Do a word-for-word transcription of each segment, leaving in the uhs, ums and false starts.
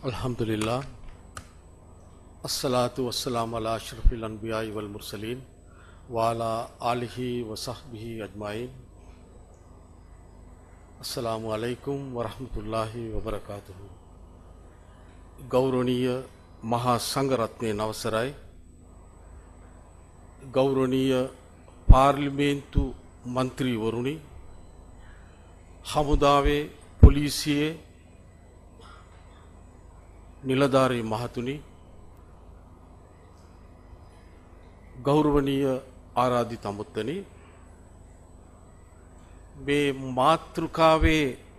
अल्हम्दुलिल्लाह अस्सलातु वस्सलामु अला अशरफिल अंबियाई वल मुरसलीन व अला आलिहि व सहबिहि अजमाइन। अस्सलामु अलैकुम व रहमतुल्लाहि व बरकातुहु। गौरवनीय महासंघरत्ने नवसराय गौरवनीय पार्लिमेंटु मंत्री वरुणी हमुदावे पोलीसिये निलधारी महतुनी गौरवनीय आराधित अमुत्तनी मे मातृकावे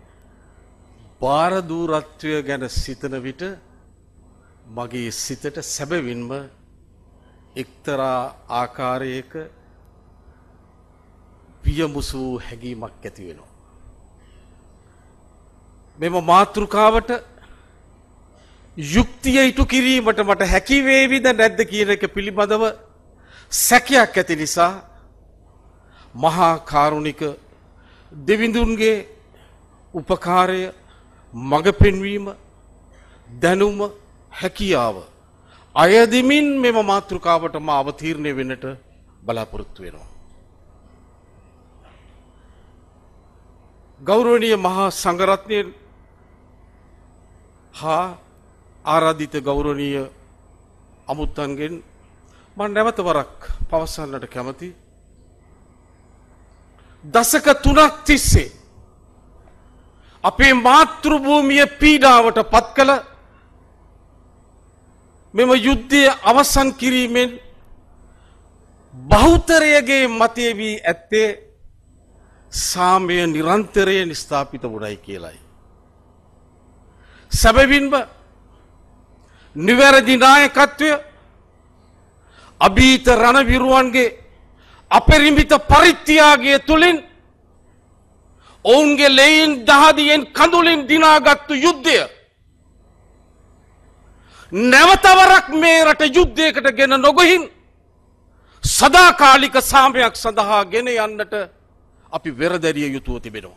बारदूरत्वය ගැන සිතන විට මගේ සිතට සැබවින්ම එක්තරා ආකාරයක පියමුසු හැඟීමක් ඇති වෙනවා. මෙම මාතෘකාවට යුක්තිය ඉටු කිරීමට මට හැකි වේවිද නැද්ද කියන එක පිළිබඳව සැකයක් ඇති නිසා මහා කාරුණික දෙවිඳුන්ගේ උපකාරය මඟ පෙන්වීම දැනුම හැකියාව අයදිමින් මෙම මාතෘකාවට මා අවතීර්ණය වෙන්නට බලාපොරොත්තු වෙනවා. ගෞරවනීය මහා සංඝරත්නය හා ආරාධිත ගෞරවනීය අමුත්තන්ගෙන් මම නැවත වරක් පවසන්නට කැමති. දශක තුනක් තිස්සේ අපේ මාතෘ භූමිය පීඩාවට පත් කළ මෙම යුද්ධය අවසන් කිරීමෙන් බහුතරයගේ මතය වී ඇත්තේ සාමය නිරන්තරයෙන් ස්ථාපිත වුණයි කියලයි. සැබවින්ම නිවැරදි නායකත්වය අභීත රණවිරුවන්ගේ අපරිමිත පරිත්‍යාගය තුළින් ඔවුන්ගේ ලෙයින් දහදියෙන් කඳුලින් දිනාගත්තු යුද්ධය නැවතවරක් මේ රට යුද්ධයකට ගෙන නොගොහින් සදාකාලික සාමයක් සඳහා ගෙන යන්නට අපි වෙරදැරිය යුතුව තිබෙනවා.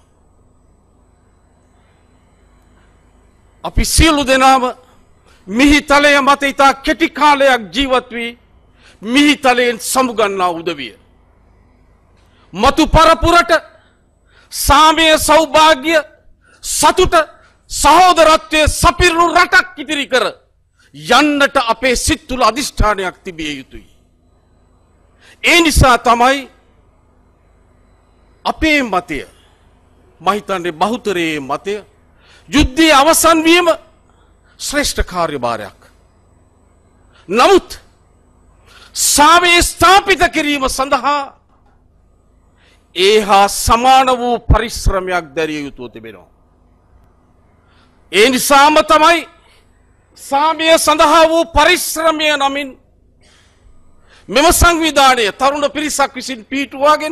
අපි සියලු දෙනාම මිහිතලය මත ඉතා කෙටි කාලයක් ජීවත් වී මිහිතලයෙන් සමුගන්නා උදවිය. මතු පරපුරට සාමය සෞභාග්‍ය සතුට සහෝදරත්වය සපිරුණු රටක් ඉදිරි කර යන්නට අපේ සිත් තුළ අධිෂ්ඨානයක් තිබිය යුතුයි. ඒ නිසා තමයි අපේ මතය මහිතන්නේ බහුතරයේ මතය යුද්ධයේ අවසන් වීම ශ්‍රේෂ්ඨ කාර්යභාරයක්. නමුත් සාමය ස්ථාපිත කිරීම සඳහා ඒ හා සමාන වූ පරිශ්‍රමයක් දැරිය යුතුව තිබෙනවා. ඒ නිසාම තමයි සාමය සඳහා වූ පරිශ්‍රමය නමින් මෙම සංවිධානය තරුණ පිරිසක් විසින් පිහිටුවාගෙන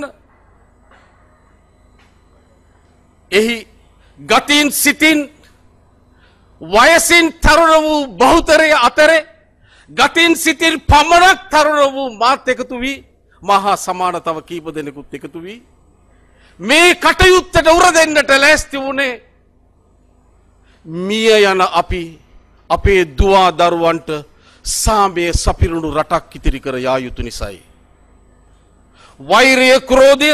එහි ගතින් සිතින් වයසින් තරුණ වූ බහුතරය අතරේ ගතින් සිතින් පමණක් තරුණ වූ මාත් එකතු වී මහා සමානතව කීප දෙනෙකුත් එකතු වී මේ කටයුත්තට උර දෙන්නට ලෑස්ති වුණේ මිය යන අපි අපේ දුවා දරුවන්ට සාමය සපිරුණු රටක් ඉතිරි කර යා යුතු නිසායි. වෛරය ක්‍රෝධය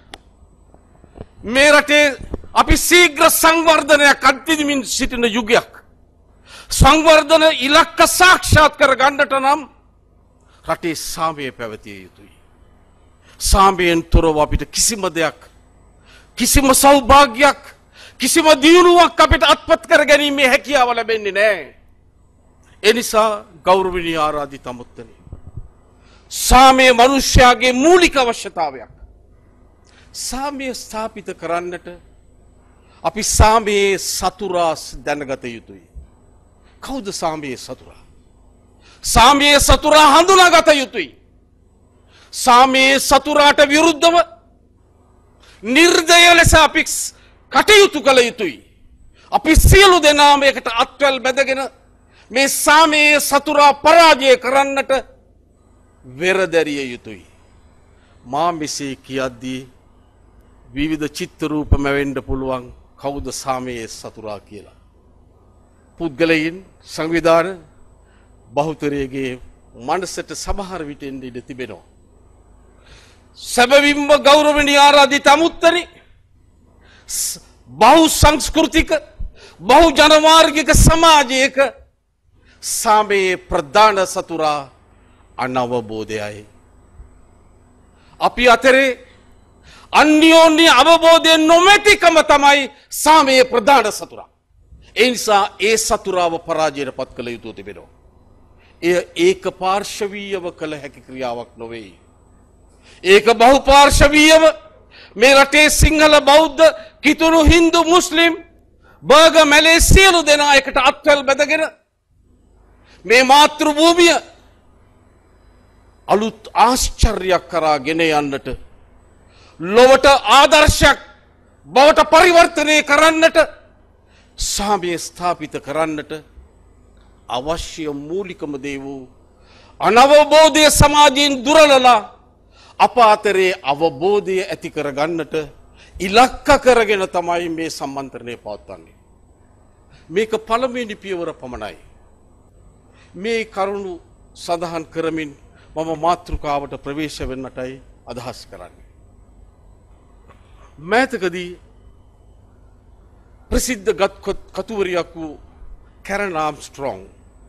මේ රටේ අපි ශීඝ්‍ර සංවර්ධනයක් අත්විඳිමින් සිටින යුගයක්. සංවර්ධන ඉලක්ක සාක්ෂාත් කර ගන්නට නම් රටේ සාමය පැවතිය යුතුයි. සාමයෙන් තොරව අපිට කිසිම දෙයක් කිසිම සෞභාග්‍යයක් කිසිම දියුණුවක් අපිට අත්පත් කර ගැනීමේ හැකියාව ලැබෙන්නේ නැහැ. ඒ නිසා ගෞරවනීය ආරාධිත අමුත්තනි සාමය මනුෂ්‍යයාගේ මූලික අවශ්‍යතාවයක්. සාමය ස්ථාපිත කරන්නට අපි සාමයේ සතුරා දැනගත යුතුයි. කවුද සාමයේ සතුරා? සාමයේ සතුරා හඳුනාගත යුතුයි. සාමයේ සතුරාට විරුද්ධව නිර්දය ලෙස අපි කටයුතු කළ යුතුයි. අපි සියලු දෙනාම එකට අත්වැල් බැඳගෙන මේ සාමයේ සතුරා පරාජය කරන්නට වෙරදැරිය යුතුයි. මා මෙසේ කියද්දී විවිධ චිත්ත රූප මැවෙන්න පුළුවන් කවුද සාමයේ සතුරා කියලා. පුද්ගලයින් සංවිධාන බහුතරයගේ මනසට සමහර විට එන්න ඉඩ තිබෙනවා. සැබවින්ම ගෞරවනීය ආරාධිත අමුත්තනි බහු සංස්කෘතික බහු ජනමාර්ගික සමාජයක සාමයේ ප්‍රධාන සතුරා අනවබෝධයයි. අපි අතරේ අන්‍යෝන්‍ය අවබෝධය නොමැතිකම තමයි සාමයේ ප්‍රධාන සතුරා. ඒ නිසා ඒ සතුරාව පරාජයට පත් කළ යුතු තිබෙනවා. එය ඒක පාර්ශවීයව කළ හැකි ක්‍රියාවක් නොවේ. ඒක බහුපාර්ශවීයව මේ රටේ සිංහල බෞද්ධ කිතුණු හින්දු මුස්ලිම් බර්ග මැලේ සියලු දෙනා එකට අත්වැල් බැඳගෙන මේ මාතෘ භූමිය අලුත් ආශ්චර්යයක් කරා ගෙන යන්නට ලොවට ආදර්ශයක් බවට පරිවර්තනය කරන්නට සාමය ස්ථාපිත කරන්නට අවශ්‍ය මූලිකම දේ වූ අනවබෝධය සමාජයෙන් දුරලලා අප අතරේ අවබෝධය ඇති කරගන්නට ඉලක්ක කරගෙන තමයි මේ සම්මන්ත්‍රණය පවත්වන්නේ. මේක පළමුවෙනි පියවර පමණයි. මේ කරුණු සඳහන් කරමින් මම මාතෘකාවට ප්‍රවේශ වෙන්නටයි අදහස් කරන්නේ. මෑතකදී ප්‍රසිද්ධ කතුවරියක් වූ කැරන් ආම්ස්ට්‍රෝං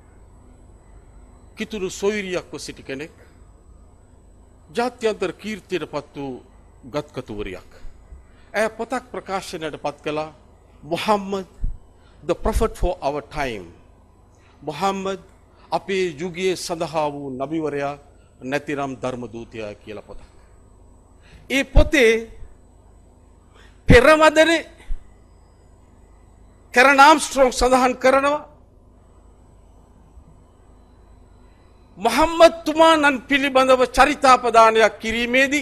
කිතුණු සොයුරියක්ව සිටි කෙනෙක් ජාත්‍යන්තර කීර්තියට පත් වූ ගත් කතුවරියක්. ඇය පොතක් ප්‍රකාශනයට පත් කළා Muhammad the prophet for our time. Muhammad අපේ යුගයේ සඳහා වූ නබිවරයා නැතිනම් ධර්ම දූතයා කියලා පොතක්. ඒ පොතේ පෙරවදනේ කැරන් ආම්ස්ට්‍රෝං සඳහන් කරනවා මොහම්මද් තුමාණන් පිළිබඳව චරිතාපදානයක් කිරීමේදී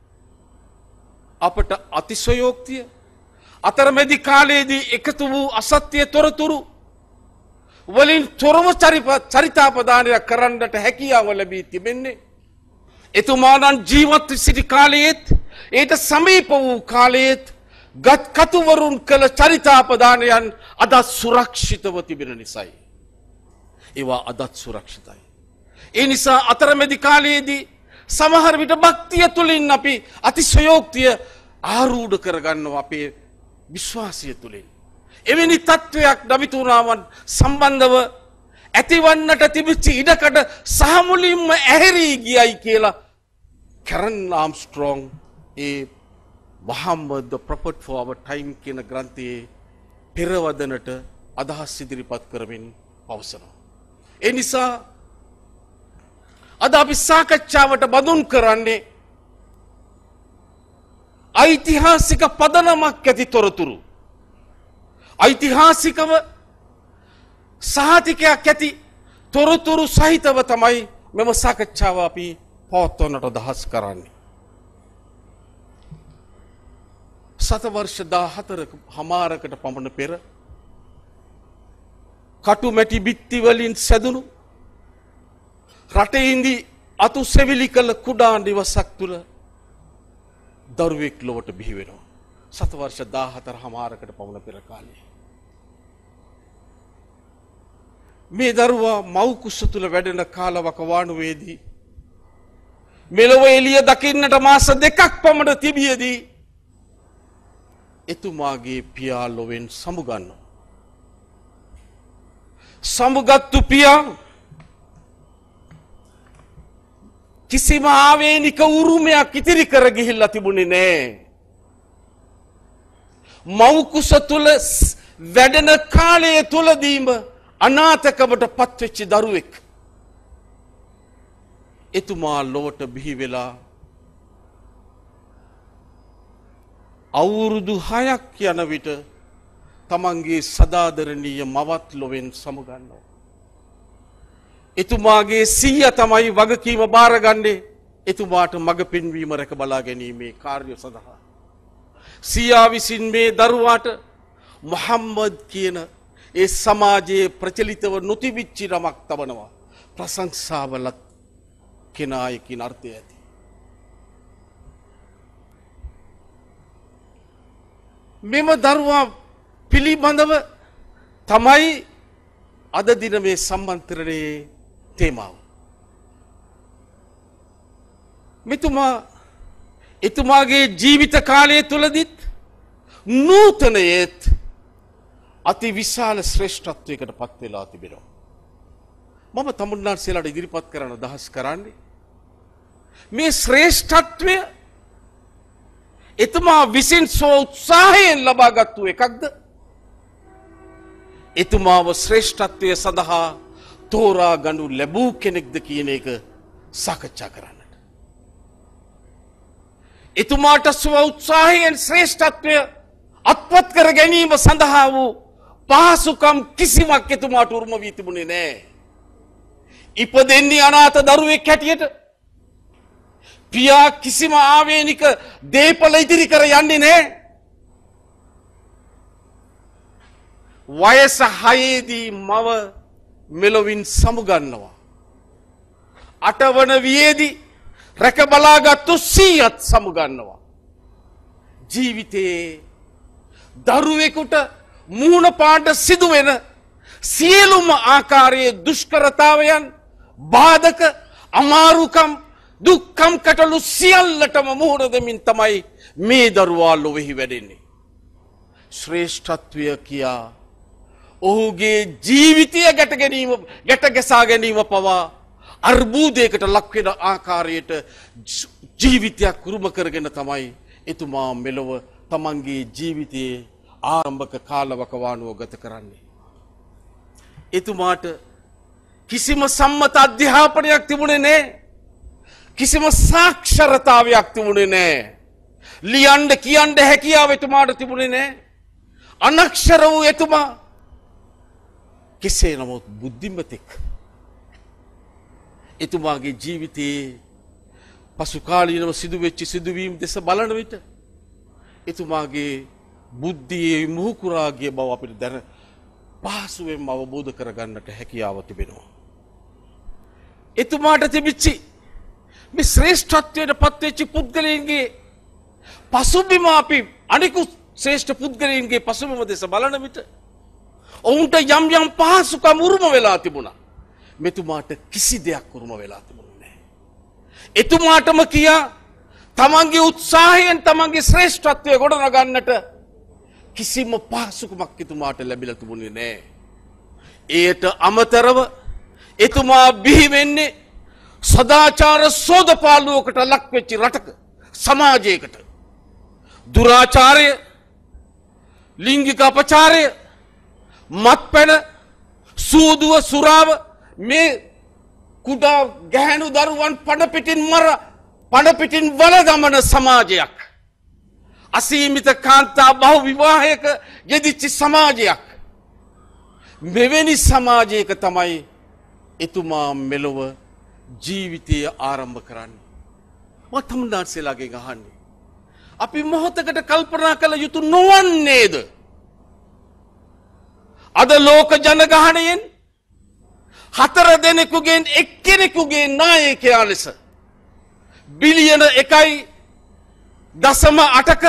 අපට අතිශයෝක්තිය අතරමැදි කාලයේදී එකතු වූ අසත්‍ය තොරතුරු වලින් තොරව චරිතාපදානයක් කරන්නට හැකියාව ලැබී තිබෙන්නේ එතුමාණන් ජීවත් සිටි කාලයේත් ඒට සමීප වූ කාලයේත් ගත් කතුවරුන් කළ චරිතාපදානයන් අදත් සුරක්ෂිතව තිබෙන නිසායි. ඒවා අදත් සුරක්ෂිතයි. ඒ නිසා අතරමැදි කාලයේදී සමහර විට භක්තිය තුලින් අපි අතිශයෝක්තිය ආරූඪ කරගන්නවා අපේ විශ්වාසය තුලින්. එවැනි තත්වයක් නබිතුමාණන් සම්බන්ධව ඇතිවන්නට තිබිච්ච ඉඩකඩ සහ මුලින්ම ඇහැරී ගියයි කියලා කැරන් ආම්ස්ට්‍රෝං ඒ Muhammad the prophet for our time කියන ග්‍රන්ථයේ පෙරවදනට අදහස් ඉදිරිපත් කරමින් පවසනවා. ඒ නිසා අද අපි සාකච්ඡාවට බඳුන් කරන්නේ ඓතිහාසික පදනමක් ඇති තොරතුරු. ඓතිහාසිකව සහතිකයක් ඇති තොරතුරු සහිතව තමයි මෙම සාකච්ඡාව අපි පවත්වන්නට අදහස් කරන්නේ. සතවර්ෂ දාහතරක හමාරකට පමණ පෙර කටුමැටි බිත්ති වලින් සැදුණු රටේ ඉඳි අතු සෙවිලි කළ කුඩා නිවසක් තුළ දරුවෙක් ලොවට බිහි වෙනවා. සතවර්ෂ දාහතර හමාරකට පමණ පෙර කාලේ. මේ දරුවා මව් කුස තුළ වැඩෙන කාලවකවානුවේදී මෙලොව එළිය දකින්නට මාස දෙකක් පමණ තිබියදී එතුමාගේ පියා ලොවෙන් සමුගන්නවා. සමුගත්තු පියා කිසිම ආවේනික උරුමයක් ඉතිරි කර ගිහිල්ලා තිබුණේ නෑ. මව් කුස තුල වැඩෙන කාලය තුලදීම අනාථකමට පත්වෙච්ච දරුවෙක්. එතුමා ලොවට බිහි වෙලා අවුරුදු හයක් යන විට තමන්ගේ සදාදරණීය මවත් ලොවෙන් සමුගන්නවා. එතුමාගේ සීයා තමයි වගකීම බාරගන්නේ එතුමාට මඟ පෙන්වීම රැක බලා ගැනීමේ කාර්ය සඳහා. සීයා විසින් මේ දරුවාට මොහම්මද් කියන ඒ සමාජයේ ප්‍රචලිතව නොතිබිච්ච නමක් තබනවා. ප්‍රශංසාවලත් කෙනායකින් අර්ථය ඇති. මෙම දරුවා පිළිබඳව තමයි අද දින මේ සම්මන්ත්‍රණයේ තේමාව. මෙතුමා එතුමාගේ ජීවිත කාලය තුලදීත් නූතනයේත් අති විශාල ශ්‍රේෂ්ඨත්වයකට පත් වෙලා තිබෙනවා. මම තමුන්නාන්සේලාට ඉදිරිපත් කරන්න අදහස් කරන්නේ මේ ශ්‍රේෂ්ඨත්වය එතුමා විසින් සෝ උත්සාහයෙන් ලබාගත්තු එකක්ද? එතුමාව ශ්‍රේෂ්ඨත්වය සඳහා තෝරා ගනු ලැබූ කෙනෙක්ද කියන එක සාකච්ඡා කරන්නට. එතුමාට සෝ උත්සාහයෙන් ශ්‍රේෂ්ඨත්වය අත්පත් කර ගැනීම සඳහා වූ පහසුකම් කිසිවක් එතුමාට උරුම වී තිබුණේ නැහැ. ඉපදෙන්නේ අනාථ දරුවෙක් හැටියට පියා කිසිම ආවේනික දේපල ඉදිරි කර යන්නේ නැහැ. වයස හයේදී මව මෙලොවින් සමුගන්නවා. අටවන වියේදී රැක බලාගත්තු සීයත් සමුගන්නවා. ජීවිතයේ දරුවෙකුට මුහුණ පාට සිදුවෙන සියලුම ආකාරයේ දුෂ්කරතාවයන් බාධක අමාරුකම් දුක්ඛම් කටළු සියල්ලටම මුහුණ දෙමින් තමයි මේ දරුවා ලොවෙහි වැඩෙන්නේ. ශ්‍රේෂ්ඨත්වය කියා ඔහුගේ ජීවිතය ගැට ගැනීම ගැට ගැසා ගැනීම පවා අර්බුදයකට ලක් වෙන ආකාරයට ජීවිතයක් උරුම කරගෙන තමයි එතුමා මෙලොව තමන්ගේ ජීවිතයේ ආරම්භක කාලවකවානුව ගත කරන්නේ. එතුමාට කිසිම සම්මත අධ්‍යාපනයක් තිබුණේ නැහැ. කිසිම සාක්ෂරතාවයක් තිබුණේ නැහැ. ලියන්න කියන්න හැකියාව එතුමාට තිබුණේ නැහැ. අනක්ෂර වූ එතුමා කෙසේ නමුත් බුද්ධිමතෙක්. එතුමාගේ ජීවිතයේ පසු කාලීනව සිදුවෙච්ච සිදුවීම් දෙස බලන විට එතුමාගේ බුද්ධියේ මුහුකුරා ගිය බව අපිට දැන පහසුවෙන්ම අවබෝධ කරගන්නට හැකියාව තිබෙනවා. එතුමාට තිබිච්චි මේ ශ්‍රේෂ්ඨත්වයට පත්වෙච්ච පුද්ගලයන්ගේ පසුබිම අපි අනිකුත් ශ්‍රේෂ්ඨ පුද්ගලයන්ගේ පසුබිම දෙස බලන විට ඔවුන්ට යම් යම් පහසුකම් උරුම වෙලා තිබුණා. මෙතුමාට කිසි දෙයක් උරුම වෙලා තිබුණේ නැහැ. එතුමාටම කියා තමන්ගේ උත්සාහයෙන් තමන්ගේ ශ්‍රේෂ්ඨත්වය ගොඩනගන්නට කිසිම පහසුකමක් එතුමාට ලැබිලා තිබුණේ නැහැ. එයට අමතරව එතුමා බිහි වෙන්නේ සදාචාර සෝදපාලුවකට ලක් වෙච්ච රටක සමාජයකට. දුරාචාරය, ලිංගික අපචාරය, මත්පැන, සූදුව, සුරාව මේ කුඩා ගැහැණු දරුවන් පඩ පිටින් මර පඩ පිටින් වල දමන සමාජයක්. අසීමිත කාන්තා බහු විවාහයක යෙදිච්ච සමාජයක්. මෙවැනි සමාජයක තමයි එතුමා මෙලොව ජීවිතය ආරම්භ කරන්නේ. මම තමුන්නාන්සේලාගෙන් අහන්නේ අපි මොහොතකට කල්පනා කළ යුතු නොවන්නේද? අද ලෝක ජනගහණයෙන් හතර දෙනෙකුගෙන් එක්කෙනෙකුගේ නායකයා ලෙස බිලියන එකයි දශම අටක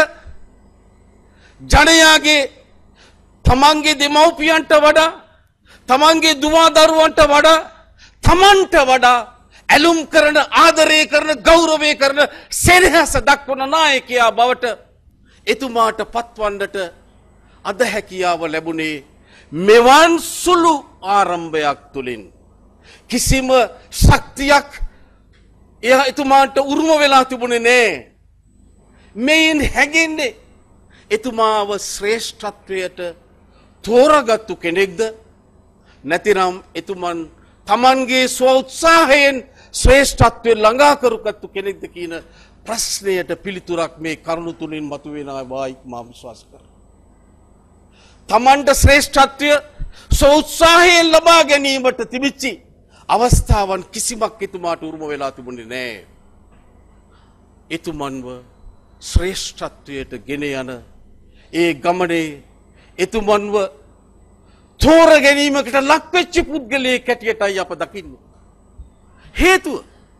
ජනයාගේ තමන්ගේ දෙමව්පියන්ට වඩා තමන්ගේ දුවා දරුවන්ට වඩා තමන්ට වඩා ඇලුම් කරන ආදරය කරන ගෞරවය කරන සෙනෙහස දක්වන නායකයා බවට එතුමාට පත්වන්නට අද හැකියාව ලැබුණේ මෙවන් සුළු ආරම්භයක් තුලින්. කිසිම ශක්තියක් එයා එතුමාට උරුම වෙලා තිබුණේ නැහැ. මේන් හැගෙන්නේ එතුමාව ශ්‍රේෂ්ඨත්වයට තෝරාගත්තු කෙනෙක්ද නැතිනම් එතුමන් තමන්ගේ ස්ව උත්සාහයෙන් ශ්‍රේෂ්ඨත්වය ළඟා කරගත්තු කෙනෙක්ද කියන ප්‍රශ්නයට පිළිතුරක් මේ කරුණු තුලින් මතුවෙනවායි මම විශ්වාස කරනවා. තමන්ට ශ්‍රේෂ්ඨත්වය ස්ව උත්සාහයෙන් ලබා ගැනීමට තිබිච්චි අවස්ථාවන් කිසිමක් එතුමාට උරුම වෙලා තිබුණේ නැහැ. එතුමන්ව ශ්‍රේෂ්ඨත්වයට ගෙන යන ඒ ගමනේ එතුමන්ව තෝර ගැනීමකට ලක්වෙච්ච පුද්ගලයෙක් හැටියටයි අප දකින්නේ. හේතුව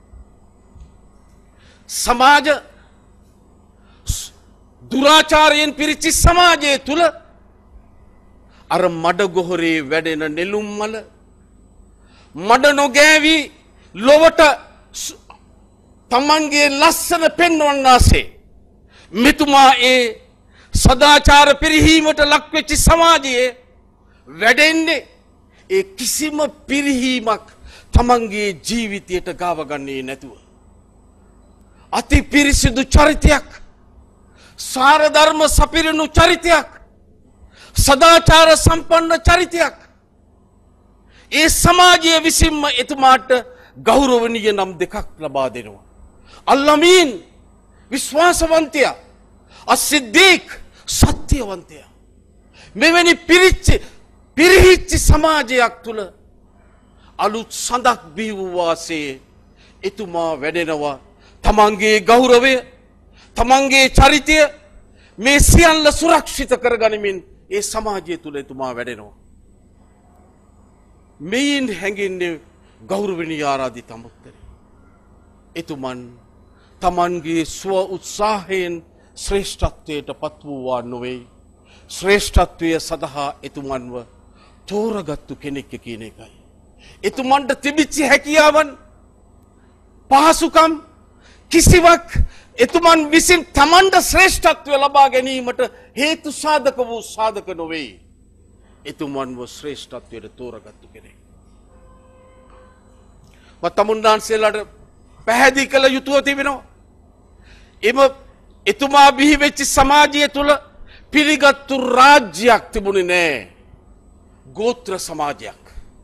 සමාජ දුරාචාරයෙන් පිරිච්ච සමාජය තුල අර මඩ ගොහරේ වැඩෙන නෙළුම් මල මඩ නොගෑවි ලොවට තමන්ගේ ලස්සන පෙන්වන්නාසේ මෙතුමා ඒ සදාචාර පිරිහීමට ලක්වෙච්ච සමාජයේ වැඩෙන්නේ ඒ කිසිම පිරිහීමක් තමන්ගේ ජීවිතයට ගාවගන්නේ නැතුව අති පිරිසිදු චරිතයක් සාර ධර්ම සපිරණු චරිතයක් සදාචාර සම්පන්න චරිතයක් ඒ සමාජය විසින්ම එතුමාට ගෞරවනීය නම් දෙකක් ලබා දෙනවා. අල්-අමීන් විශ්වාසවන්තයා, අස්-සිද්දීක් සත්‍යවන්තයා. මෙවැනි පිරිච්ච පිරිහිච්ච සමාජයක් තුල අලුත් සඳක් බිහි වූ වාසේ එතුමා වැඩෙනවා. තමන්ගේ ගෞරවය, තමන්ගේ චරිතය මේ සියල්ල සුරක්ෂිත කරගනිමින් ඒ සමාජය තුල එතුමා වැඩෙනවා. මෙයින් හැඟෙන්නේ ගෞරවනීය ආරාධිත අමුත්තනි. එතුමන් තමන්ගේ ස්ව උත්සාහයෙන් ශ්‍රේෂ්ඨත්වයට පත් වූවා නොවේ. ශ්‍රේෂ්ඨත්වය සඳහා එතුමන්ව තෝරගත්තු කෙනෙක් කියන එකයි. එතුමන්ට තිබිච්ච හැකියාවන් පහසුකම් කිසිවක් එතුමන් විසින් තමන්ට ශ්‍රේෂ්ඨත්වය ලබා ගැනීමට හේතු සාධක වූ සාධක නොවේ. එතුමන්ව ශ්‍රේෂ්ඨත්වයට තෝරගත්තු කෙනෙක්. තමුන්නාන්සේලාට පැහැදිලි කළ යුතුව තිබෙනවා. එම එතුමා බිහි වෙච්ච සමාජය තුළ පිළිගත්තු රාජ්‍යයක් තිබුණේ නෑ. ගෝත්‍ර සමාජයක්.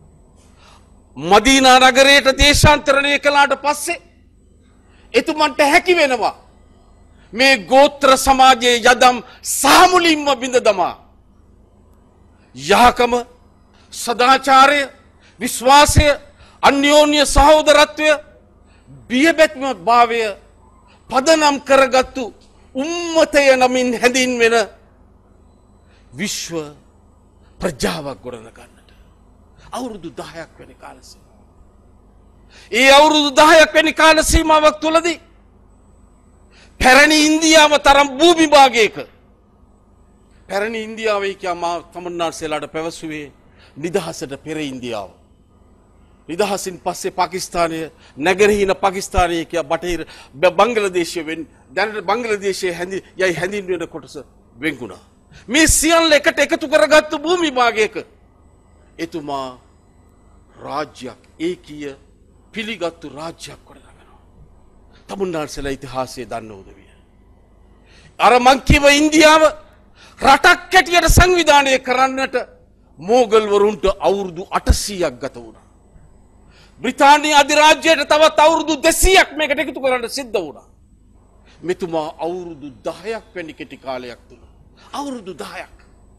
මදීනා නගරයට දේශාන්තරණය කළාට පස්සේ එතුමන්ට හැකි වෙනවා මේ ගෝත්‍ර සමාජයේ යදම් සාමුලින්ම බිඳ දමා යහකම, සදාචාරය, විශ්වාසය, අන්‍යෝන්‍ය සහෝදරත්වය, බියබැත්ම භාවය පදනම් කරගත්තු උම්මතය නමින් හැඳින්වෙන විශ්ව ප්‍රජාවක් ගොඩනගන්නට අවුරුදු දහයක් වැනි කාල සීමාවක්. ඒ අවුරුදු දහයක් වැනි කාල සීමාවක් තුලදී පැරණි ඉන්දියාව තරම් භූමි භාගයක පැරණි ඉන්දියාවේ කියා මා තමුන්නාන්සේලාට පැවසුවේ නිදහසට පෙර ඉන්දියාව. නිදහසින් පස්සේ පාකිස්තානය නැගෙනහිර පාකිස්තානය කියා බටහිර බංග්ලාදේශය වෙන් දැනට බංග්ලාදේශයේ හැඳි යයි හැඳින්වෙන කොටස වෙන්ගුණා. මේ සියල්ල එකට එකතු කරගත්තු භූමි භාගයක එතුමා රාජ්‍යයක් ඒකීය පිළිගත්තු රාජ්‍යයක් ගොඩනගනවා. තමුන්නාන්සේලා ඉතිහාසය දන්නවද විය. අර මං කිව්ව ඉන්දියාව රටක් හැටියට සංවිධානය කරන්නට මෝගල් වරුන්ට අවුරුදු අටසීයක් ගත වුණා. බ්‍රිතාන්‍ය අධිරාජ්‍යයට තවත් අවුරුදු දෙසීයක් මේකට එකතු කරන්න සිද්ධ වුණා. මෙතුමා අවුරුදු දහයක් වැනි කෙටි කාලයක් තුල අවුරුදු දහයක්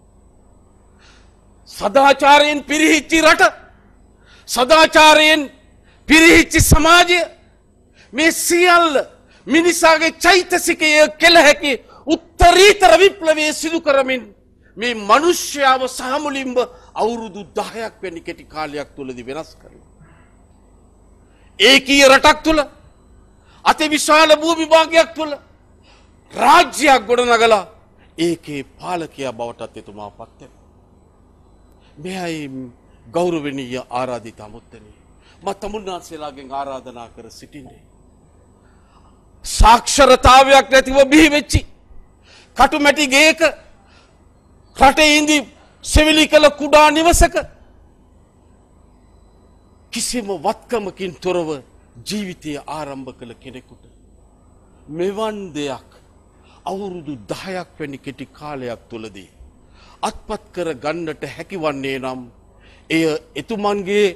සදාචාරයෙන් පිරිහිච්ච රට, සදාචාරයෙන් පිරිහිච්ච සමාජය, මේ සියල්ල මිනිසාගේ චෛතසිකය කෙල හැකි උත්තරීතර විප්ලවයේ සිදු කරමින් මේ මිනිස්යාව සාමුලින්ම අවුරුදු දහයක් වැනි කෙටි කාලයක් තුලදී වෙනස් කරනවා. ඒකීය රටක් තුල අති විශාල භූමි භාගයක් තුල රාජ්‍යයක් ගොඩනගලා ඒකේ පාලකයා බවටත් එතුමා පත් වෙනවා. මෙයයි ගෞරවනීය ආරාධිත අමුත්තනි. මම තමුන්නාන්සේලාගෙන් ආරාධනා කර සිටින්නේ සාක්ෂරතාවයක් නැතිව බිහි වෙච්චි කටුමැටි ගේක රටේ ඉඳි සෙවිලි කළ කුඩා නිවසක කිසිම වත්කමකින් තොරව ජීවිතය ආරම්භ කළ කෙනෙකුට මෙවන් දෙයක් අවුරුදු දහයක් වැනි කෙටි කාලයක් තුලදී අත්පත් කර ගන්නට හැකිවන්නේ නම් එය එතුමන්ගේ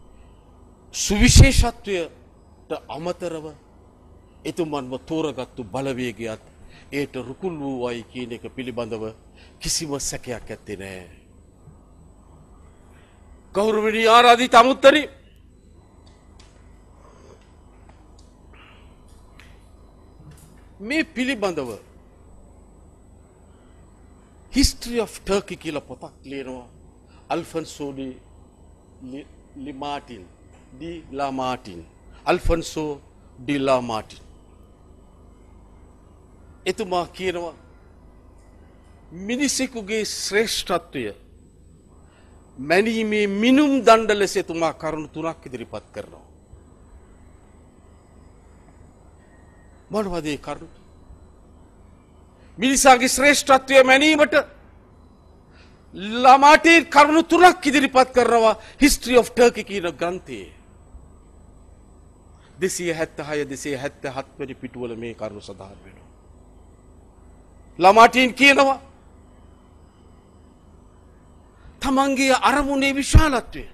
සුවිශේෂත්වයට අමතරව එතුමන්ව තෝරගත්තු බලවේගයත් ඒට රුකුල් වූවයි කියන එක පිළිබඳව කිසිම සැකයක් ඇත්තේ නැහැ. ගෞරවනීය ආරාධිත අමුත්තනි, මේ පිළිබඳව History of Turkey කියලා පොතක් ලියනවා Alphonse de Lamartine de Lamartine Alphonse de Lamartine. එතුමා කියනවා මිනිසෙකුගේ ශ්‍රේෂ්ඨත්වය මැනීමේ මිනුම් දණ්ඩ ලෙස එතුමා කරුණු තුනක් ඉදිරිපත් කරනවා. මොනවද ඒ කරුණු? මිනිසාගේ ශ්‍රේෂ්ඨත්වය මැනීමට ලාමාටි කරුණු තුනක් ඉදිරිපත් කරනවා History of Turkey කියන ග්‍රන්ථයේ. දෙසිය හැත්තහය දෙසිය හැත්තහත් වෙනි පිටුවල මේ කරුණු සඳහන් වෙනවා. ලාමාටින් කියනවා තමන්ගේ අරමුණේ විශාලත්වය.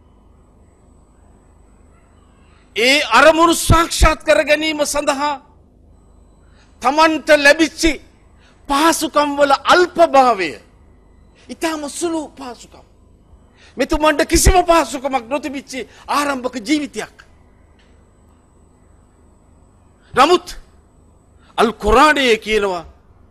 ඒ අරමුණු සාක්ෂාත් කර ගැනීම සඳහා තමන්ට ලැබිච්ච පහසුකම් වල අල්පභාවය ඊටම සුළු පහසුකම්. මෙතුමන්ට කිසිම පහසුකමක් නොතිබිච්ච ආරම්භක ජීවිතයක්. නමුත් අල් කුරානයේ කියනවා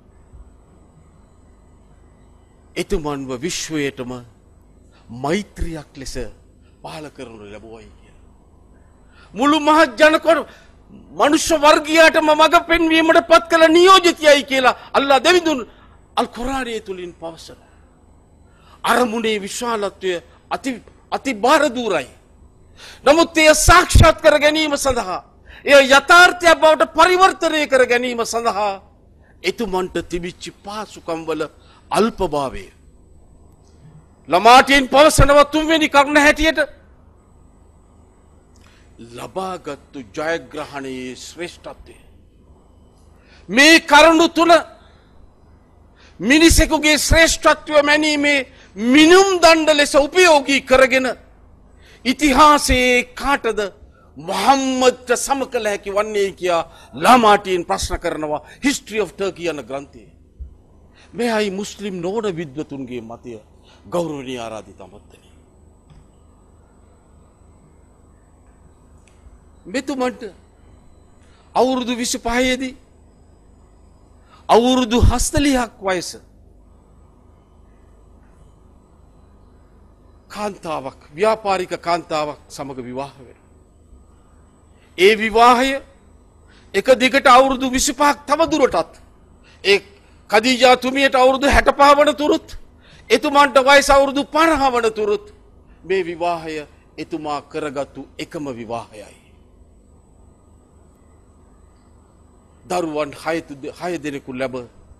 එතුමන්ව විශ්වයටම මෛත්‍රියක් ලෙස පහල කරනු ලැබුවයි කියලා. මුළු මහත් ජනකොර මනුෂ්‍ය වර්ගයාටම මඟ පෙන්වීමට පත් කළ නියෝජිතයයි කියලා අල්ලා දෙවිඳුන් අල් කුරානයේ තුලින් පවසන. අරමුණේ විශාලත්වය අති අති බාර දූරයි. නමුත් එය සාක්ෂාත් කර ගැනීම සඳහා එය යථාර්ථයක් බවට පරිවර්තනය කර ගැනීම සඳහා එතුමන්ට තිබිච්ච පහසුකම් වල අල්පභාවය. ලාමාටින් පවසනවා තුන්වෙනි කරුණ හැටියට ලබාගත්තු ජයග්‍රහණයේ ශ්‍රේෂ්ඨත්වය. මේ කරුණු තුන මිනිසෙකුගේ ශ්‍රේෂ්ඨත්වය මැනීමේ මිනුම් දණ්ඩ ලෙස උපයෝගී කරගෙන ඉතිහාසයේ කාටද මුහම්මද්ට සම කළ හැකි වන්නේ කියා ලාමාටින් ප්‍රශ්න කරනවා History of Turkey යන ග්‍රන්ථයේ. මෙයයි මුස්ලිම් නොවන විද්වතුන්ගේ මතය ගෞරවනීය ආරාධිත අමතනි. මෙතුමන්ට අවුරුදු විසිපහේ දී අවුරුදු හතළිහක් වයස කාන්තාවක් ව්‍යාපාරික කාන්තාවක් සමග විවාහ වෙනවා. ඒ විවාහය එක දිගට අවුරුදු විසිපහක් තව දුරටත් ඒ කදීජා තුමියට අවුරුදු හැටපහ වන තුරුත් එතුමාන්ට වයස අවුරුදු පනහ වන තුරුත් මේ විවාහය එතුමා කරගත්තු එකම විවාහයයි. දරුවන් හය දෙනෙකු ලැබ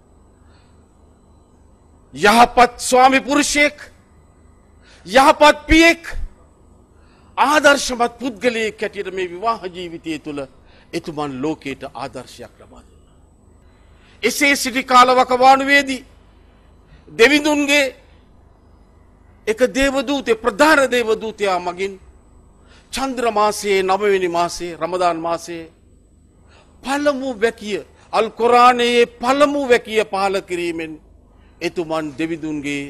යහපත් ස්වාමි පුරුෂයෙක් යහපත් පියෙක් ආදර්ශමත් පුද්ගලයෙක් හැටියට මේ විවාහ ජීවිතය තුළ එතුමන් ලෝකයට ආදර්ශයක් ලබා දුන්නා. එසේ සිටි කාලවකවානුවේදී දෙවිඳුන්ගේ එක දේවදූතේ ප්‍රධාන දේවදූතයා මගින් චන්ද්‍ර මාසයේ නවවෙනි මාසයේ රමදාන් මාසයේ පළමු වැකිය අල් කුරානයේ පළමු වැකිය පහල කිරීමෙන් එතුමන් දෙවිඳුන්ගේ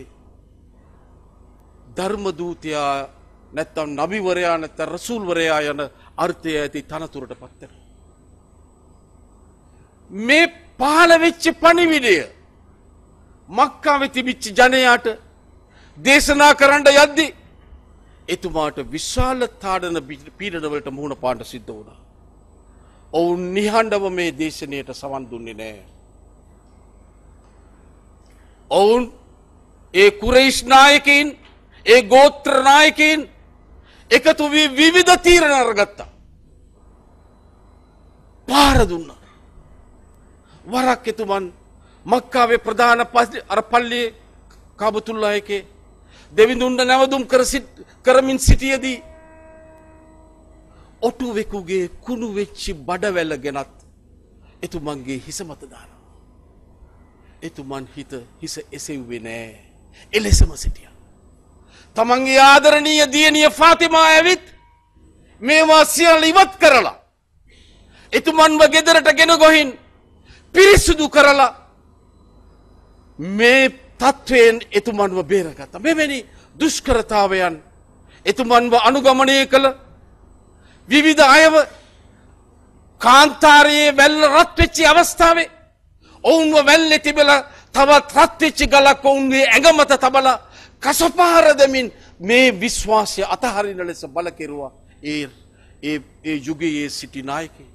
ධර්ම දූතයා නැත්නම් නබිවරයා නැත්නම් රසූල්වරයා යන අර්ථය ඇති තනතුරට පත් වෙනවා. මේ පහළ වෙච්ච පණිවිඩය මක්කාවේ තිබිච්ච ජනයාට දේශනා කරන්න යද්දී එතුමාට විශාල තාඩන පීඩන වලට මුහුණ පාන්න සිද්ධ වුණා. ඔවුන් නිහඬව මේ දේශනයට සවන් දුන්නේ නැහැ. ඔවුන් ඒ කුරයිෂ් නායකයින් ඒ ගෝත්‍ර නායකයින් එකතු වී විවිධ තීරණ අරගත්තා. පාර දුන්නා. වරක් එතුමන් මක්කාවේ ප්‍රධාන අර පල්ලියේ කාබතුල්ලා එකේ දෙවිඳුන්ට නැවදුම් කර කරමින් සිටියේදී ඔටුවෙකුගේ කුණු වෙච්චි බඩවැල ගෙනත් එතුමන්ගේ හිස මත දානවා. එතුමන් හිත හිස එසෙව්වේ නෑ. එලෙසම සිටියා. තමන්ගේ ආදරණීය දියණිය ෆාතිමා ඇවිත් මේවා සියල්ල ඉවත් කරලා එතුමන්ව ගෙදරට ගෙන ගොහින් පිරිසුදු කරලා මේ තත්වයෙන් එතුමන්ව බේරගත්තා. මෙවැනි දුෂ්කරතාවයන් එතුමන්ව අනුගමනය කළ විවිධ අයව කාන්තාරයේ වැල්ල රත් වෙච්ච අවස්ථාවේ ඔවුන්ව වැල්ලේ තිබලා තවත් රත් වෙච්ච ගලක් ඔවුන්ගේ ඇඟ මත තබලා කසපාර දෙමින් මේ විශ්වාසය අතහරින ලෙස බල කෙරුවා. ඒ ඒ ඒ යුගයේ සිටි නායකයෙක්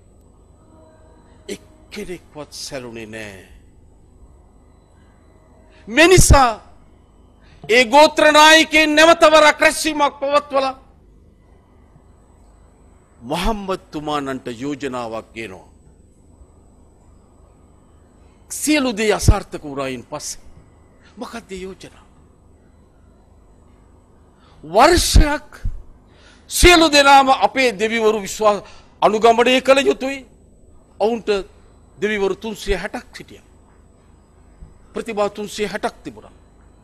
එක්කෙනෙක්වත් සැලුනේ නැහැ. මෙනිසා ඒ ගෝත්‍ර නායකයන් නැවතවරක් රැස්වීමක් පවත්වලා මොහම්මද් තුමාණන්ට යෝජනාවක් ගෙනවා. සියලු දේ අසාර්ථක වුණායින් පස්සේ මොකක්ද යෝජනාව? වර්ෂයක් සියලු දෙනාම අපේ දෙවිවරු විශ්වාස අනුගමනය කළ යුතුයි. ඔවුන්ට දෙවිවරු තුන්සිය හැටක් සිටියා. ප්‍රතිභා තුන්සිය හැටක් තිබුණා.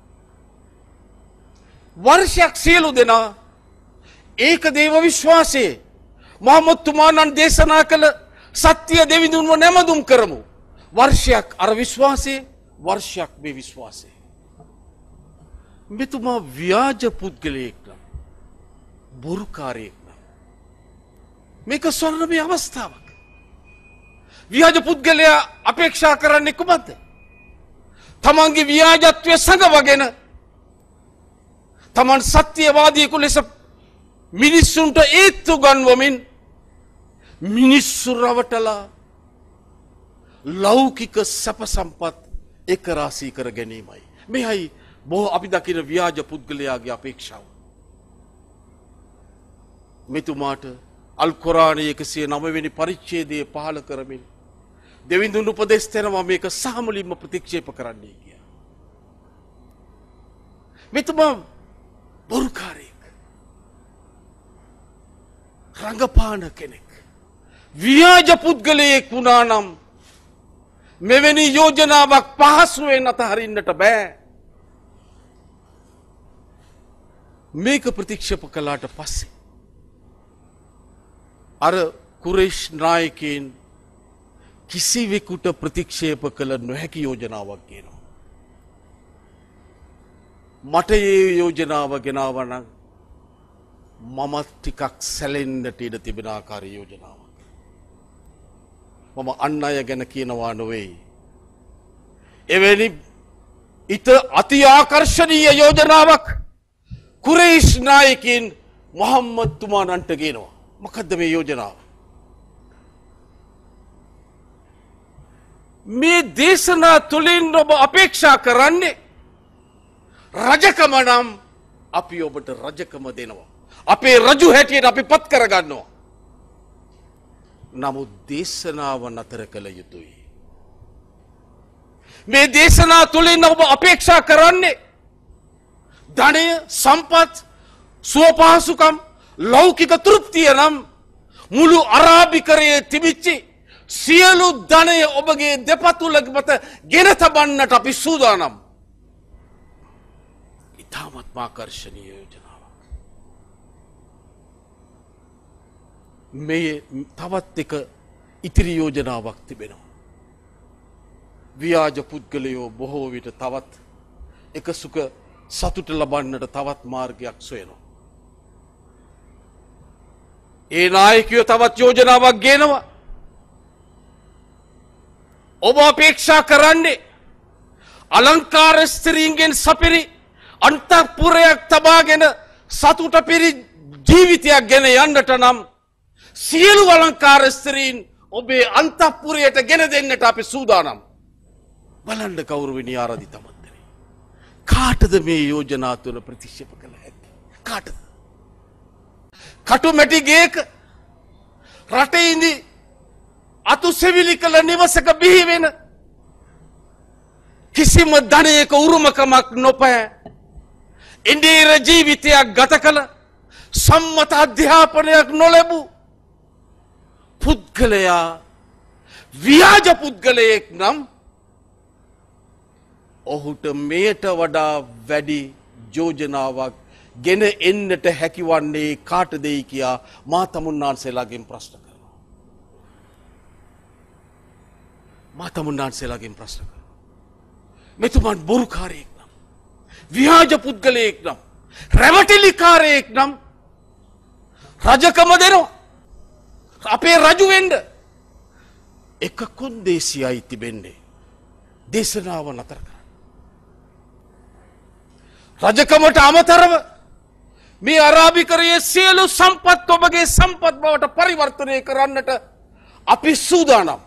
වර්ෂයක් සියලු දෙනා ඒක දේව විශ්වාසයේ මොහම්මද් තුමාණන් දේශනා කළ සත්‍ය දෙවිඳුන්ව නැමදුම් කරමු. වර්ෂයක් අර විශ්වාසයේ වර්ෂයක් මේ විශ්වාසයේ. මෙතුමා ව්‍යාජ පුද්ගලයෙක් නම් බොරුකාරයෙක් නම් මේක ස්වර්ණමය අවස්ථාවක්. ව්‍යාජ පුද්ගලයා අපේක්ෂා කරන්නේ කුමක්ද? තමන්ගේ ව්‍යාජත්වය සඟවගෙන තමන් සත්‍යවාදියෙකු ලෙස මිනිස්සුන්ට ඒත්තු ගන්වමින් මිනිස්සු රවටලා ලෞකික සැප සම්පත් එක රාශී කර ගැනීමයි. මෙහයි බොහෝ අපි දකින ව්‍යාජ පුද්ගලයාගේ අපේක්ෂාව. මෙතුමාට අල් කුරානයේ එකසිය නව වෙනි පරිච්ඡේදය පහළ කරමින් දෙවිඳුන් උපදෙස් දෙනවා මේක සාමුලින්ම ප්‍රතික්ෂේප කරන්නයි කියලා. මෙතුමා බොරුකාරයෙක්, රංගපාන කෙනෙක්, ව්‍යාජ පුද්ගලයෙක් වුණා නම් මෙවැනි යෝජනාවක් පහසුවෙන් අතහරින්නට බෑ. මේක ප්‍රතික්ෂේප කළාට පස්සේ අර කුරේෂ් නායකයන් කිසිවෙකුට ප්‍රතික්ෂේප කළ නොහැකි යෝජනාවක් ගෙනවා. මට ඒ යෝජනාව ගෙනාව නම් මමත් ටිකක් සැලෙන්නට ඉඩ තිබෙන ආකාර යෝජනාවක්. මම අන් අය ගැන කියනවා නොවේ. එවැනි ඉත අති ආකර්ශනීය යෝජනාවක් කුරේෂ් නායකයන් මොහම්මද් තුමාණන්ට ගෙනවා. මොකද්ද මේ යෝජනාව? මේ දේශනා තුළින් ඔබ අපේක්ෂා කරන්නේ රජකම නම් අපි ඔබට රජකම දෙනවා. අපේ රජු හැටියට අපි පත් කරගන්නවා. නමුත් දේශනාව නතර කළ යුතුයි. මේ දේශනා තුළින් ඔබ අපේක්ෂා කරන්නේ ධනය, සම්පත්, සුවපහසුකම්, ලෞකික තෘප්තිය නම් මුළු අරාබිකරයේ තිබිච්චි සියලු ධනය ඔබගේ දෙපතුල මත ගෙන තබන්නට අපි සූදානම්. ඉතාමත් ආකර්ශනීය යෝජනාවක්. මේ තවත් එක ඉතිරි යෝජනාවක් තිබෙනවා. ව්‍යාජ පුද්ගලයෝ බොහෝ විට තවත් එක සුඛ සතුට ලබන්නට තවත් මාර්ගයක් සොයනවා. ඒ නායකයෝ තවත් යෝජනාවක් ගේනවා. ඔබ අපේක්ෂා කරන්නේ අලංකාර ස්ත්‍රීන්ගෙන් සපිරි අන්තఃපුරයක් තබාගෙන සතුට පිරි ජීවිතයක් ගෙන යන්නට නම් සියලු අලංකාර ස්ත්‍රීන් ඔබේ අන්තఃපුරයට ගෙන දෙන්නට අපි සූදානම්. බලන්න ගෞරවනීය ආරාධිත මන්ත්‍රී. කාටද මේ යෝජනා තුන ප්‍රතික්ෂේප කළ හැකි? කාටද? කටුමැටි ගේක රටේ ඉඳි අතු සෙවිලි කළ නිවසක බිහි වෙන කිසිම ධනයක උරුමකමක් නොපෑ ඉන්දිර ජීවිතයක් ගත කළ සම්මත අධ්‍යාපනයක් නොලැබූ පුද්ගලයා ව්‍යාජ පුද්ගලයෙක් නම් ඔහුට මෙයට වඩා වැඩි යෝජනාවක් ගෙන එන්නට හැකිවන්නේ කාටදයි කියා මා තමුන්නාන්සේලාගෙන් ප්‍රශ්න කරනවා. මා තමුන්නාන්සේලාගෙන් ප්‍රශ්න කරනවා. මෙතුමන් බොරුකාරයෙක් නම්, ව්‍යාජ පුද්ගලයෙක් නම්, රැවටිලිකාරයෙක් නම් රජකම දෙනවා. අපේ රජු වෙන්න එක කොන්දේසියයි තිබෙන්නේ. දේශනාව නතර කරන්න. රජකමට අමතරව මේ අරාබිකරයේ සියලු සම්පත් ඔබගේ සම්පත් බවට පරිවර්තනය කරන්නට අපි සූදානම්.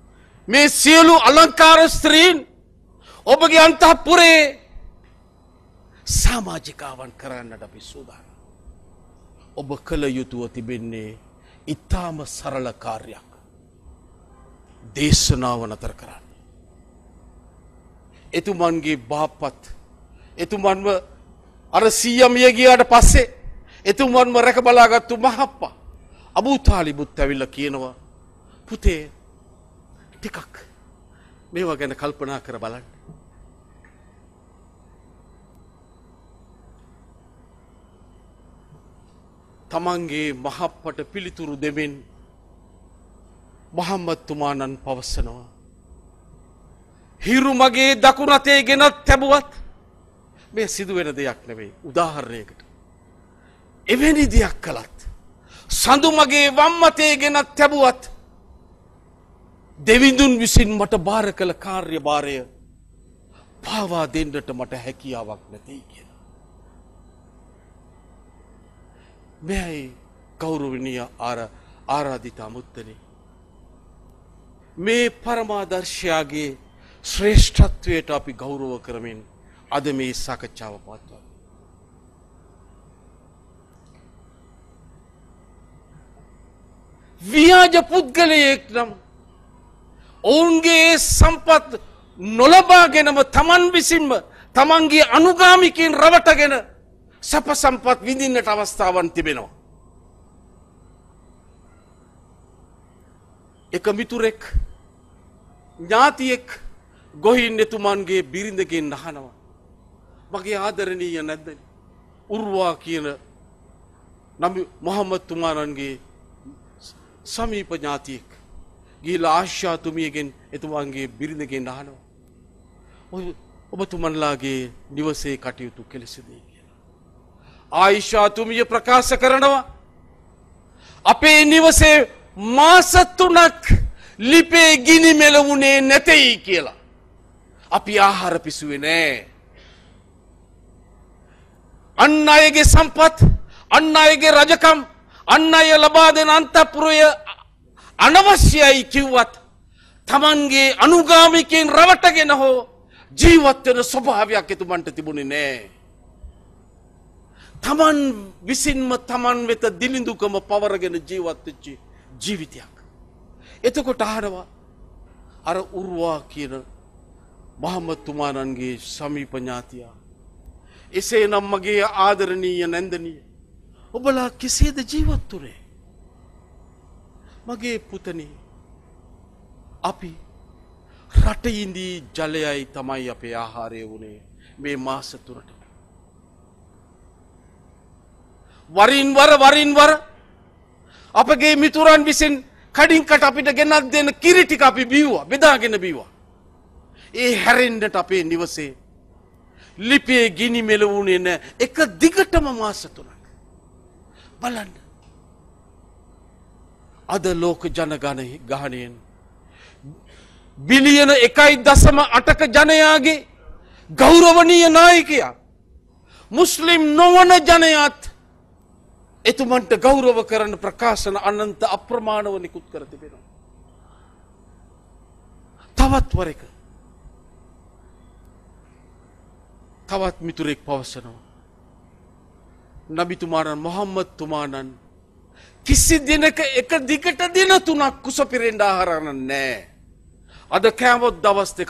මේ සියලු අලංකාර ස්ත්‍රීන් ඔබගේ අන්තఃපුරේ සමාජිකාවන් කරන්නට අපි සූදානම්. ඔබ කළ යුතුව තිබෙන්නේ ඊටාම සරල කාර්යයක්. දේශනාව නතර කරන්න. එතුමන්ගේ බාප්පත් එතුමන්ව අර සීයා මිය ගියාට පස්සේ එතුමන්ව රැක බලාගත්තු මහප්පා අබූ තාලිබුත් ඇවිල්ලා කියනවා පුතේ ටිකක් මේවා ගැන කල්පනා කර බලන්න. තමන්ගේ මහප්පට පිළිතුරු දෙමින් මොහම්මද් තුමාණන් පවසනවා හිරු මගේ දකුණු අතේ ගෙනත් තැබුවත් මේ සිදු වෙන දෙයක් නෙවෙයි. උදාහරණයකට එවැනි දෙයක් කළත් සඳු මගේ වම් අතේ ගෙනත් තැබුවත් දෙවිඳුන් විසින් මට බාර කළ කාර්යභාරය පාවා දෙන්නට මට හැකියාවක් නැtei කියලා. මෙයි ගෞරවනීය ආර ආරාධිත අමුත්තනේ මේ පරමාදර්ශයාගේ ශ්‍රේෂ්ඨත්වයට අපි ගෞරව කරමින් අද මේ සාකච්ඡාව පවත්වමු. ව්‍යාජ පුද්ගලයෙක් නම් ඔවුන්ගේ සම්පත් නොලබාගෙනම තමන් විසින්ම තමන්ගේ අනුගාමිකයින් රවටගෙන සැප සම්පත් විඳින්නට අවස්ථාවන් තිබෙනවා. එක මිතුරෙක් ඥාතියෙක් ගොහින් එතුමන්ගේ බිරිඳගෙන් අහනවා මගේ ආදරණීය නැද්ද උර්වා කියන නම් මොහම්මද් තුමාණන්ගේ සමීප ඥාතියෙක් ගිහිලා ආයිෂා තුමියගෙන් එතුමන්ගේ බිරිඳගෙන් අහනවා ඔබතුමන්ලාගේ නිවසේ කටයුතු කෙලෙසද කියලා. ආයිෂා තුමිය ප්‍රකාශ කරනවා අපේ නිවසේ මාස තුනක් ලිපේ ගිනි මෙලවුනේ නැtei කියලා. අපි ආහාර පිසුවේ නෑ. අන් අයගේ සම්පත් අන් අයගේ රජකම් අන් අය ලබා දෙන අන්තපුරය අනවශ්‍යයි කිව්වත් තමන්ගේ අනුගාමිකයන් රවටගෙන හෝ ජීවත් වෙන ස්වභාවයක් එතුමන්ට තිබුණේ නෑ. තමන් විසින්ම තමන් වෙත දිලිඳුකම පවරගෙන ජීවත් වෙච්ච ජීවිතයක්. එතකොට අහනවා අර උර්වා කියන මොහම්මද් තුමාණන්ගේ සමීප ඥාතියා එසේනම් මගේ ආදරණීය නැන්දනිය ඔබලා කෙසේද ජීවත් වුනේ? මගේ පුතණි අපි රටේ ඉඳී ජලයයි තමයි අපේ ආහාරය වුණේ මේ මාස තුනට. වරින් වර වරින් වර අපගේ මිතුරන් විසින් කඩින්කට අපිට ගෙනත් දෙන කිරි ටික අපි බිව්වා බෙදාගෙන බිව්වා. ඒ හැරෙන්නට අපේ නිවසේ ලිපේ ගිනි මෙලවුනේ නැ එක දිගටම මාස තුනක්. බලන්න අද ලෝක ජනගහනයෙන් බිලියන එකයි දශම අටක ජනයාගේ ගෞරවනීය නායකයා මුස්ලිම් නොවන ජනයාත් එතුමන්ට ගෞරව කරන ප්‍රකාශන අනන්ත අප්‍රමාණව නිකුත් කර තිබෙනවා. තවත් වරක තවත් මිතුරෙක් පවසනවා නබිතුමාණන් මොහම්මද් තුමාණන් කිසි දිනක එක දිගට දින තුනක් කුස පිරෙන්න ආහාර නැහැ. අද කෑවොත් දවස් දෙකක්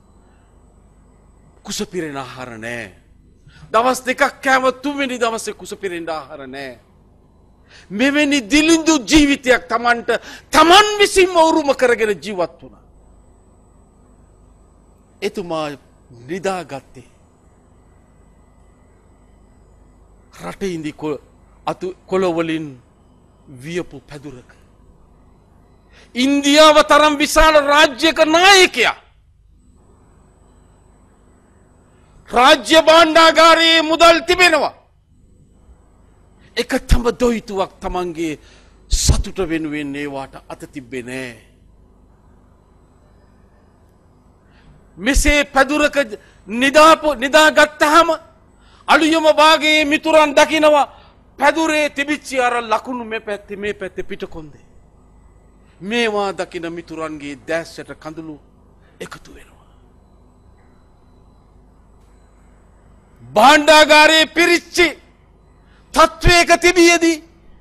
කුස පිරෙන ආහාර නැහැ. දවස් දෙකක් කෑවොත් තුන්වෙනි දවසේ කුස පිරෙන්න ආහාර නැහැ. මෙවැනි දිලිඳු ජීවිතයක් Tamanට Taman විසින්ම උරුම කරගෙන ජීවත් වුණා. එතුමා නිදාගත්තේ රටේ ඉඳි අතු කොළවලින් වියපු පැදුරක. ඉන්දියාව තරම් විශාල රාජ්‍යක නායකයා රාජ්‍ය භාණ්ඩාගාරයේ මුදල් තිබෙනවා. එක තම දොයිතුවක් තමන්ගේ සතුට වෙනුවෙන් ඒවාට අත තිබ්බේ නෑ. මෙසේ පැදුරක නිදාපු නිදාගත්තාම අලුයම වාගේ මිතුරන් දකිනවා පැදුරේ තිබිච්ච අර ලකුණු මේ පැත්තේ මේ පැත්තේ පිටකොන්දේ. මේවා දකින මිතුරන්ගේ දැස්සට කඳුළු එකතු වෙනවා. භාණ්ඩාගාරයේ පිරිච්චි තත්වයක තිබියදී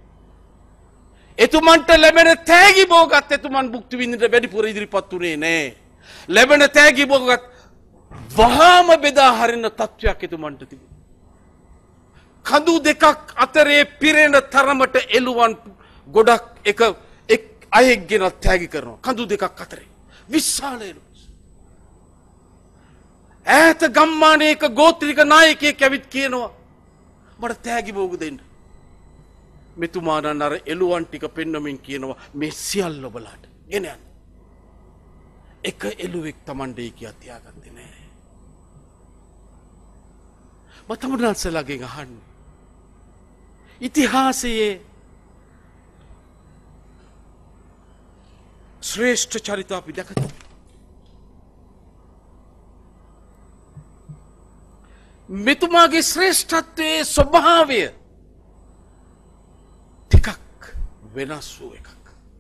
එතුමන්ට ලැබෙන තෑගි බෝගත් එතුමන් භුක්ති විඳින්න වැඩිපුර ඉදිරිපත් උනේ නෑ. ලැබෙන තෑගි බෝගත් වහාම බෙදා හරින තත්වයක් එතුමන්ට තිබුණා. කඳු දෙකක් අතරේ පිරෙන තරමට එළුවන් ගොඩක් එක එක් අයෙක්ගෙන තෑගි කරනවා. කඳු දෙකක් අතරේ විශාල එළුවන්. ඈත ගම්මානයක ගෝත්‍රික නායකයෙක් ඇවිත් කියනවා මට තෑගි බෝග දෙන්න. මෙතුමාණන් අර එළුවන් ටික පෙන්නමින් කියනවා මේ සියල්ල ඔබලාට ගෙන යන්න. එක එළුවෙක් Tamande කියා තියාගත්තේ නෑ. මම තමුන්නාන්සලාගෙන් අහන්නේ ඉතිහාසයේ ශ්‍රේෂ්ඨ චරිත අපි දැකලා මෙතුමාගේ ශ්‍රේෂ්ඨත්වයේ ස්වභාවය ටිකක් වෙනස් වූ එකක්.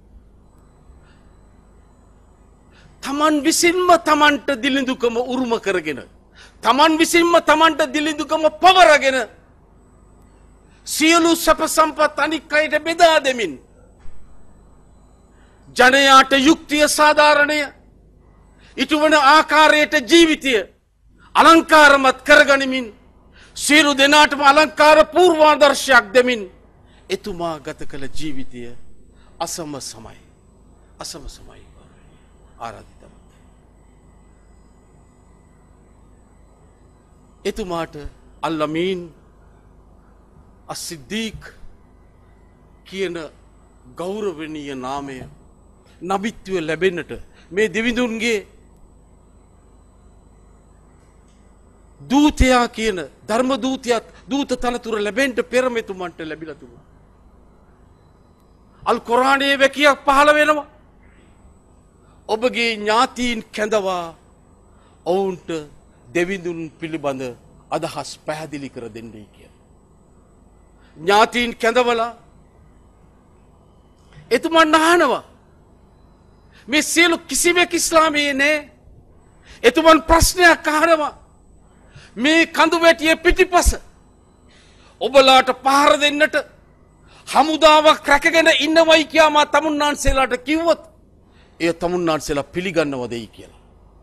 තමන් විසින්ම තමන්ට දිලිඳුකම උරුම කරගෙන තමන් විසින්ම තමන්ට දිලිඳුකම පවරගෙන සියලු සැප සම්පත් අනික් අයට බෙදා දෙමින් ජනයාට යුක්තිය සාධාරණය ඉටුවන ආකාරයට ජීවිතය අලංකාරමත් කරගනිමින් සියලු දෙනාටම අලංකාර පූර්වාදර්ශයක් දෙමින් එතුමා ගත කළ ජීවිතය අසම සමයි අසම සමයි ආරාධිතව එතුමාට අල්ලමීන් අස්සිද්දීක් කියන ගෞරවනීය නාමය නබිත්වය ලැබෙන්නට මේ දෙවිඳුන්ගේ දූතයා කියන ධර්ම දූතයත් දූත තනතුර ලැබෙන්න පෙර මෙතුමන්ට ලැබිලා තිබුණා. අල් කුර්ආනයේ වැකියක් පහළ වෙනවා. ඔබගේ ඥාතීන් කැඳවා ඔවුන්ට දෙවිඳුන් පිළිබඳ අදහස් පැහැදිලි කර දෙන්නයි කියලා. ඥාතීන් කැඳවලා එතුමන් අහනවා මේ සියලු කිසිවෙක් ඉස්ලාමයේ නෑ. එතුමන් ප්‍රශ්නයක් අහනවා මේ කඳු වැටිය පිටිපස ඔබලාට පහර දෙන්නට හමුදාවක් රැකගෙන ඉන්නවයි කියා මා තමුන්නාන්සේලාට කිව්වොත් එය තමුන්නාන්සේලා පිළිගන්නවදයි කියලා.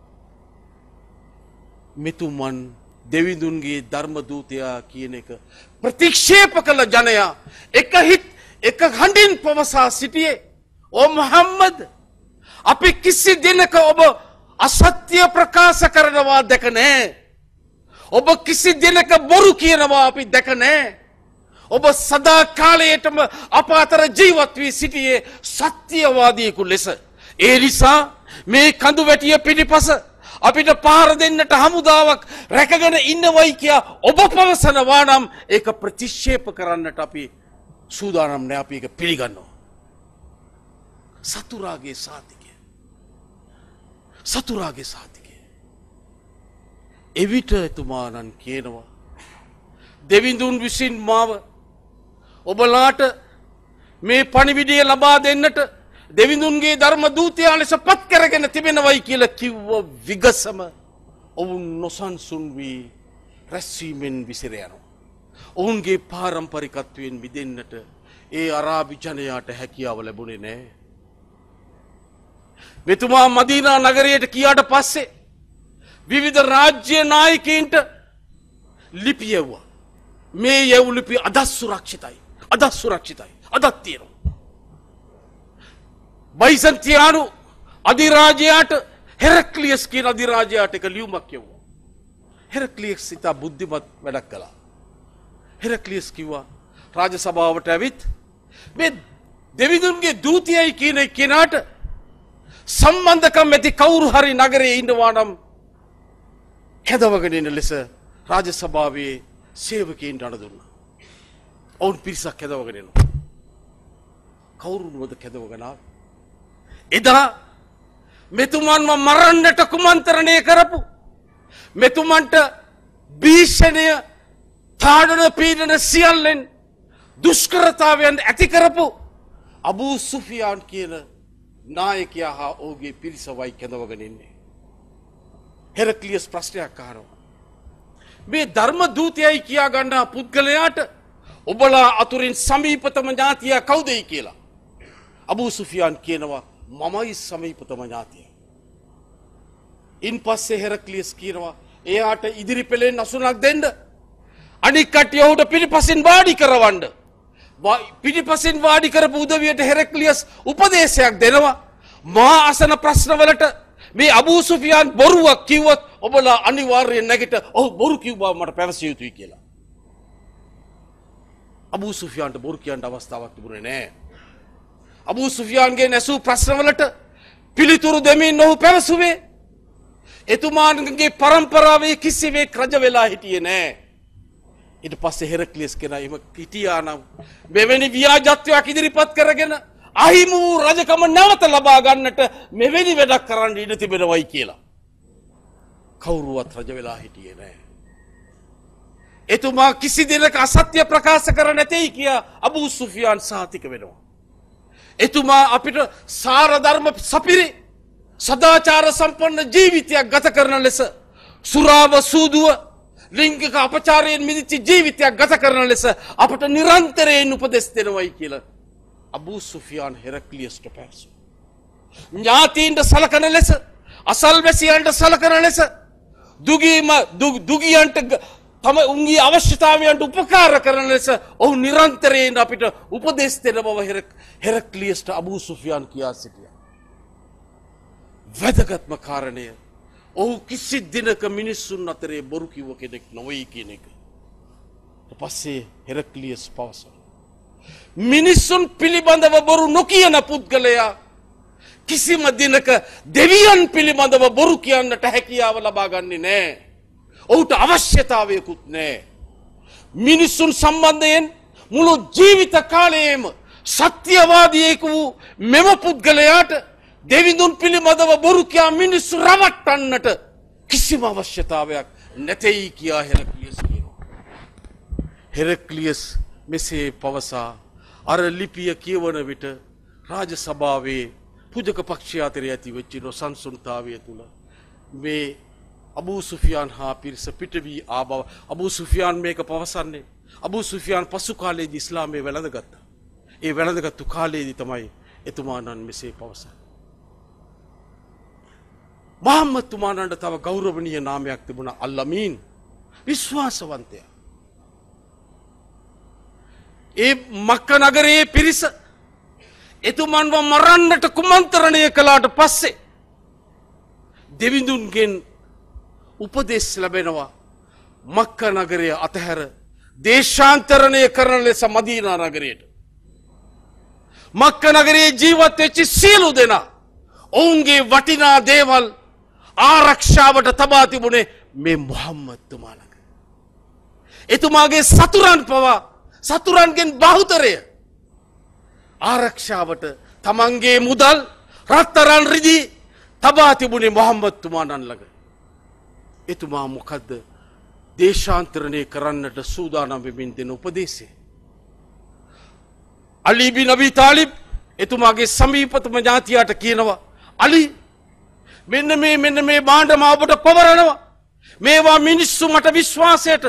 මෙතුමන් දෙවිඳුන්ගේ ධර්ම දූතයා කියන එක ප්‍රතික්ෂේප කළ ජනයා එක හිත් එක හඬින් පවසා සිටියේ ඕ මුහම්මද් අපි කිසි දිනක ඔබ අසත්‍ය ප්‍රකාශ කරනවා දැක නැහැ. ඔබ කිසි දිනක බොරු කියනවා අපි දැක නැහැ. ඔබ සදා කාලයටම අප අතර ජීවත් වී සිටියේ සත්‍යවාදියෙකු ලෙස. ඒ නිසා මේ කඳු වැටිය පිටිපස අපිට පහර දෙන්නට හමුදාවක් රැකගෙන ඉන්නවයි කියා ඔබ පවසනවා නම් ඒක ප්‍රතික්ෂේප කරන්නට අපි සූදානම් නැහැ. අපි ඒක පිළිගන්නවා. සතුරාගේ සාතිකය. සතුරාගේ සාතිකය. එවිට එතුමාණන් කියනවා දෙවිඳුන් විසින් මාව ඔබලාට මේ පණිවිඩය ලබා දෙන්නට දෙවිඳුන්ගේ ධර්ම දූතයා ලෙස පත් කරගෙන තිබෙනවයි කියලා කිව්ව විගසම ඔවුන් නොසන්සුන් වී රැස්වීමෙන් විසිර යනවා. ඔවුන්ගේ පාරම්පරිකත්වයෙන් මිදෙන්නට ඒ අරාබි ජනයාට හැකියාව ලැබුණේ නැහැ. මෙතුමා මදීනා නගරයට කියාට පස්සේ විවිධ රාජ්‍ය නායකයින්ට ලිපි යවුවා. මේ යවු ලිපි අදත් සුරක්ෂිතයි. අදත් සුරක්ෂිතයි. අදත් තියෙනවා. බයිසන්තියානු අධිරාජයාට හෙරක්ලියස් කියන අධිරාජයාට එක ලියුමක් යවුවා. හෙරක්ලියස් සිතා බුද්ධිමත් වැඩක් කළා. හෙරක්ලියස් කිව්වා රාජ සභාවට ඇවිත් මේ දෙවිඳුන්ගේ දූතයයි කියන කෙනාට සම්බන්ධකම් ඇති කවුරු හරි නගරයේ ඉන්නවා නම් කැදවගෙන ඉන්න ලෙස රාජ සභාවේ සේවකයන්ට අණ දුන්නා. ඔවුන් පිරිසක් කැදවගෙන එනවා. කවුරුන්වද කැදවගෙන ආවේ? එදා මෙතුමන්ව මරන්නට කුමන්ත්‍රණය කරපු මෙතුමන්ට භීෂණය තාඩන පීඩන සියල්ලෙන් දුෂ්කරතාවයන් ඇති කරපු අබූ සුෆියාන් කියන නායකයා හා ඔහුගේ පිරිස වයි කැඳවගෙන ඉන්නේ. හෙරක්ලියස් ප්‍රශ්නයක් අහනවා. මේ ධර්ම දූතයයි කියා ගන්නා පුද්ගලයාට ඔබලා අතුරින් සමීපතම ඥාතියා කවුදයි කියලා. අබූ සුෆියාන් කියනවා මමයි සමීපතම ඥාතිය. ඉන් පස්සේ හෙරක්ලියස් කියනවා එයාට ඉදිරි පෙළෙන් අසුනක් දෙන්න. අනික් කට්ටිය ඔහුට පිටිපසින් වාඩි කරවන්න. පිටිපසින් වාඩි කරපු උදවියට හෙරක්ලියස් උපදේශයක් දෙනවා. මා අසන ප්‍රශ්නවලට මේ අබූ සුෆියාන් බොරුවක් කිව්වොත් ඔබලා අනිවාර්යයෙන් නැගිට ඔහු බොරු කිව්වා මට පැවසිය යුතුයි කියලා. අබූ සුෆියාන්ට බොරු කියන්න අවස්ථාවක් තිබුණේ නැහැ. අබූ සුෆියාන්ගේ නැසූ ප්‍රශ්නවලට පිළිතුරු දෙමින් ඔහු පැවසුවේ එතුමාගේ පරම්පරාවේ කිසිවෙක් රජ වෙලා හිටියේ නැහැ. ඊට පස්සේ හෙරක්ලියස් කෙනා එම හිටියා නම් මෙවැනි ව්‍යාජත්වයක් ඉදිරිපත් කරගෙන අහිමි වූ රජකම නැවත ලබා ගන්නට මෙවැනි වැඩක් කරන්න ඉඩ තිබෙනවයි කියලා. කවුරුවත් රජ වෙලා හිටියේ නැහැ. එතුමා කිසි දිනක අසත්‍ය ප්‍රකාශ කර නැtei කියා අබූ සුෆියාන් සාතික වෙනවා. එතුමා අපිට සාර ධර්ම සපිරි සදාචාර සම්පන්න ජීවිතයක් ගත කරන ලෙස සුරාව සූදුව ලිංගික අපචාරයෙන් මිදිච්ච ජීවිතයක් ගත කරන ලෙස අපට නිරන්තරයෙන් උපදෙස් දෙනවයි කියලා අබූ සුෆියාන් හෙරක්ලියස්ට පැවසුවා. ඥාතීන්ට සලකන ලෙස අසල්වැසියන්ට සලකන ලෙස දුගීම දුගියන්ට තම උන්ගේ අවශ්‍යතාවයන්ට උපකාර කරන ලෙස ඔහු නිරන්තරයෙන් අපිට උපදෙස් දෙන බව හෙරක්ලියස්ට අබූ සුෆියාන් කියා සිටියා. වැදගත්ම කාරණය ඔහු කිසි දිනක මිනිස්සුන් අතරේ බොරු කිව්ව කෙනෙක් නොවේ කියන එක. ඊට පස්සේ හෙරක්ලියස් පවසනවා මිනිස්සුන් පිළිබඳව බොරු නොකියන පුද්ගලයා කිසිම දිනක දෙවියන් පිළිබඳව බොරු කියන්නට හැකියාව ලබා ගන්නේ නැහැ. ඔහුට අවශ්‍යතාවයකුත් නැහැ. මිනිස්සුන් සම්බන්ධයෙන් මුළු ජීවිත කාලයේම සත්‍යවාදියෙකු වූ මෙම පුද්ගලයාට දෙවිඳුන් පිළිබඳව බොරු කියා මිනිස්සු රවට්ටන්නට කිසිම අවශ්‍යතාවයක් නැtei කියා හෙරක්ලියස් කියනවා. හෙරක්ලියස් මෙසේ පවසා අර ලිපිය කියවන විට රාජ සභාවේ පුජක පක්ෂය අතර ඇති වෙච්ච නොසන්සුන්තාවය තුල මේ අබූ සුෆියාන් හා පිරිස පිට වී ආ බව අබූ සුෆියාන් මේක පවසන්නේ. අබූ සුෆියාන් පසු කාලයේදී ඉස්ලාමයේ වැළඳගත්තා. ඒ වැළඳගත්තු කාලයේදී තමයි එතුමාණන් මෙසේ පවසන්නේ. මුහම්මද් තුමාණන්ට තව ගෞරවනීය නාමයක් තිබුණා අල්-අමීන් විශ්වාසවන්තයා. ඒ මක්ක නගරයේ පිරිස එතුමන්ව මරන්නට කුමන්ත්‍රණය කළාට පස්සේ දෙවිඳුන්ගෙන් උපදෙස් ලැබෙනවා මක්ක නගරය අතහැර දේශාන්තරණය කරන ලෙස මදීනා නගරයට. මක්ක නගරයේ ජීවත් වෙච්ච සියලු දෙනා ඔවුන්ගේ වටිනා දේවල් ආරක්ෂාවට තබා තිබුණේ මේ මුහම්මද් තුමා ළඟ. එතුමාගේ සතුරන් පවා සතුරන්ගෙන් බහුතරය ආරක්ෂාවට තමන්ගේ මුදල් රත්තරන් රිදී තබා තිබුණේ මුහම්මද් තුමාණන් ළඟ. එතුමා මොකද්ද දේශාන්තරණය කරන්නට සූදානම් වෙමින් දෙන උපදේශය? අලි බින් අබී තාලිබ් එතුමාගේ සමීපතම ඥාතියාට කියනවා අලි මෙන්න මේ මෙන්න මේ භාණ්ඩ මා ඔබට පවරනවා. මේවා මිනිස්සු මට විශ්වාසයට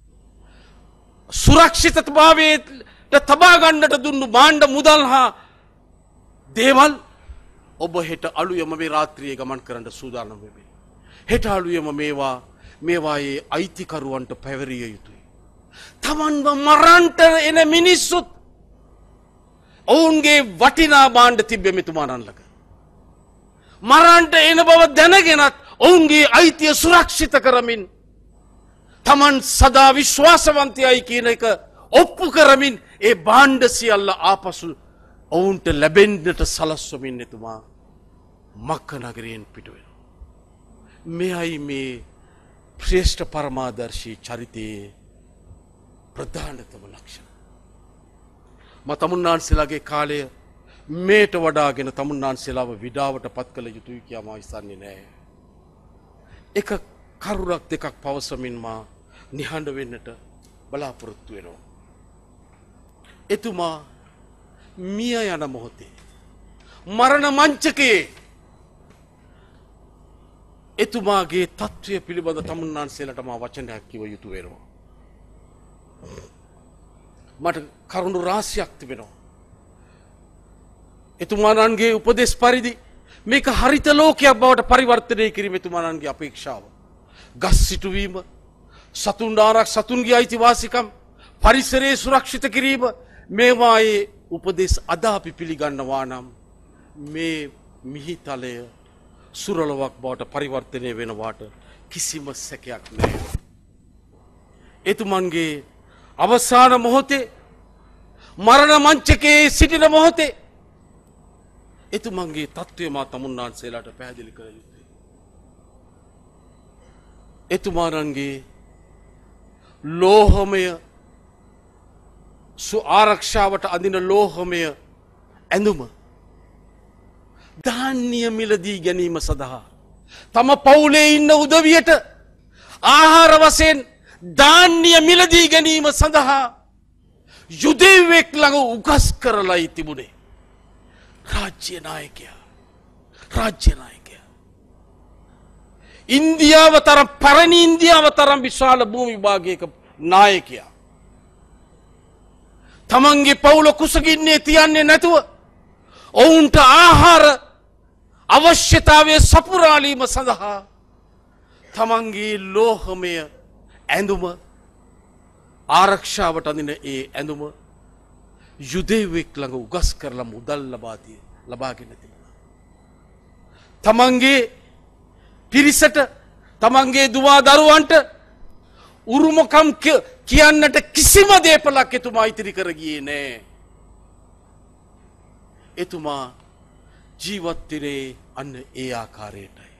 සුරක්ෂිතභාවයට තබා ගන්නට දුන්නු භාණ්ඩ මුදල් හා දේවල් ඔබ හෙට අලුයම මේ රාත්‍රියේ ගමන් කරන්න සූදානම් වෙමි. හෙට අලුයම මේවා මේවායේ අයිතිකරුවන්ට පැවරිය යුතුයි. තමන්ව මරන්නට එන මිනිස්සුත් ඔවුන්ගේ වටිනා භාණ්ඩ තිබ්බේ මෙතුමාණන් ළඟ. මරන්නට එන බව දැනගෙනත් ඔවුන්ගේ අයිතිය සුරක්ෂිත කරමින් තමන් සදා විශ්වාසවන්තයයි කියන එක ඔප්පු කරමින් ඒ භාණ්ඩ සියල්ල ආපසු ඔවුන්ට ලැබෙන්නට සලස්වමින් එතුමා මක්ක නගරයෙන් පිට වෙනවා. මෙයයි මේ ශ්‍රේෂ්ඨ පරමාදර්ශී චරිතයේ ප්‍රධානතම ලක්ෂණ. මා තමුන්නාන්සේලාගේ කාලය මේට වඩාගෙන තමුන්නාන්සේලාව විඩාවට පත් කළ යුතුයි කියා මා හිතන්නේ නැහැ. එක කරුණක් දෙකක් පවසමින් මා නිහඬ වෙන්නට බලාපොරොත්තු වෙනවා. එතුමා මිය යන මොහොතේ මරණ මංචකයේ එතුමාගේ තත්ත්වය පිළිබඳ තමුන්නාන්සේලට මා වචනයක් කිව යුතු වෙනවා. මට කරුණු රාශියක් තිබෙනවා. එතුමානන්ගේ උපදෙස් පරිදි මේක හරිත ලෝකයක් බවට පරිවර්තනය කිරීම එතුමානන්ගේ අපේක්ෂාව. ගස් සිටුවීම, සතුන් ආරක් සතුන්ගේ අයිතිවාසිකම්, පරිසරයේ සුරක්ෂිත කිරීම මේවායේ උපදෙස් අද අපි පිළිගන්නවා නම් මේ මිහිතලය සුරලවක් බවට පරිවර්තනය වෙනවාට කිසිම සැකයක් නැහැ. එතුමන්ගේ අවසාන මොහොතේ මරණ මංචකයේ සිටින මොහොතේ එතුමන්ගේ තත්ත්වය මා තමුන්නාන්සේලාට පැහැදිලි කළ යුතුයි. එතුමානන්ගේ ලෝහමය සු ආරක්ෂාවට අඳින ලෝහමය ඇඳුම ධාන්‍ය මිලදී ගැනීම සඳහා තම පවුලේ ඉන්න උදවියට ආහාර වශයෙන් ධාන්‍ය මිලදී ගැනීම සඳහා යුදෙව්වෙක් ළඟ උගස් කරලායි තිබුණේ. රාජ්‍ය නායකයා රාජ්‍ය නායකයා ඉන්දියාව තරම් පැරණි ඉන්දියාව තරම් විශාල භූමි භාගයක නායකයා තමන්ගේ පවුල කුසගින්නේ තියන්නේ නැතුව ඔවුන්ට ආහාර අවශ්‍යතාවය සපුරාලීම සඳහා තමන්ගේ ලෝහමය ඇඳුම ආරක්ෂාවට අඳින ඒ ඇඳුම යුදෙව්වෙක් ළඟ උගස් කරලා මුදල් ලබාදී ලබාගෙන තිබුණා. තමන්ගේ පිරිසට තමන්ගේ දුවා දරුවන්ට උරුමකම් කියන්නට කිසිම දේපලක් එතුමා ඉතිරි කර ගියේ නෑ. එතුමා ජීවත්වරේ අන්න ඒ ආකාරයටයි.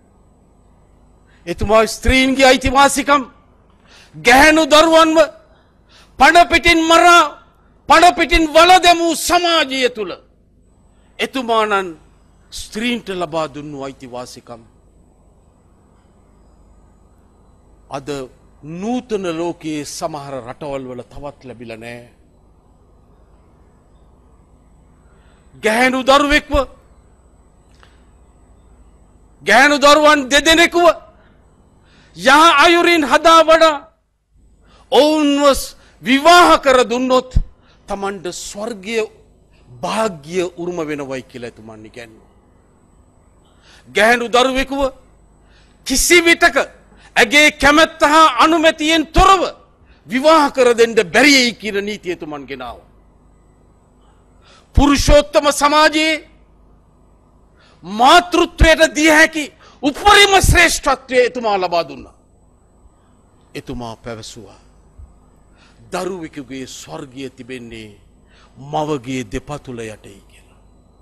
එතුමා ස්ත්‍රීන්ගේ අයිතිවාසිකම් ගැහැණු දරුවන්ව පඩපිටින් මරා පඩපිටින් වල දැමූ සමාජය තුළ එතුමානන් ස්ත්‍රීන්ට ලබා දුන්නු අයිතිවාසිකම් අද නූතන ලෝකයේ සමහර රටවල් වල තවත් ලැබිලා නෑ. ගැහැණු දරුවෙක්ව ගැහැණු දරුවන් දෙදෙනෙකුව යහ අයුරින් හදා වඩා ඔවුන්ව විවාහ කර දුන්නොත් තමන්ට ස්වර්ගීය භාග්‍ය උරුම වෙනවයි කියලා එතුමන් ඉගැන්වුවා. ගැහැණු දරුවෙකුව කිසි විටක ඇගේ කැමැත්ත හා අනුමැතියෙන් තොරව විවාහ කර දෙන්න බැරියයි කියන නීතිය එතුමන් ගෙනාවා. පුරුෂෝත්තම සමාජයේ මාතෘත්වයට දිය හැකි උපරිම ශ්‍රේෂ්ඨත්වය එතුමා ලබා දුන්නා. එතුමා පැවසුවා දරුවෙකුගේ ස්වර්ගය තිබෙන්නේ මවගේ දෙපතුල යටයි කියලා.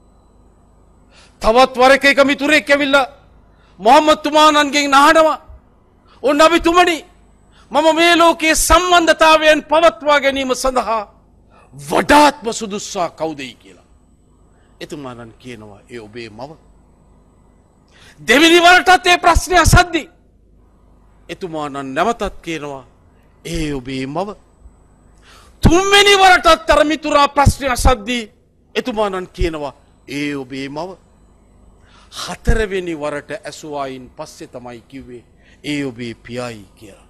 තවත් වරක එක මිතුරෙක් ඇවිල්ලා මොහම්මද් තුමාණන්ගෙන් අහනවා "ඔන්න නබිතුමනි මම මේ ලෝකයේ සම්බන්ධතාවයන් පවත්වා ගැනීම සඳහා වඩාත්ම සුදුස්සා කවුදයි කියලා." එතුමාණන් කියනවා "ඒ ඔබේ මව." දෙවිනි වරටත් ඒ ප්‍රශ්නය අසද්දී එතුමාණන් නැවතත් කියනවා "ඒ ඔබේ මව." තුන්වෙනි වරටත් අර මිතුරා ප්‍රශ්නය අසද්දී එතුමාණන් කියනවා "ඒ ඔබේ මව." හතරවෙනි වරට ඇසුවායින් පස්සේ තමයි කිව්වේ "ඒ ඔබේ පියායි" කියලා.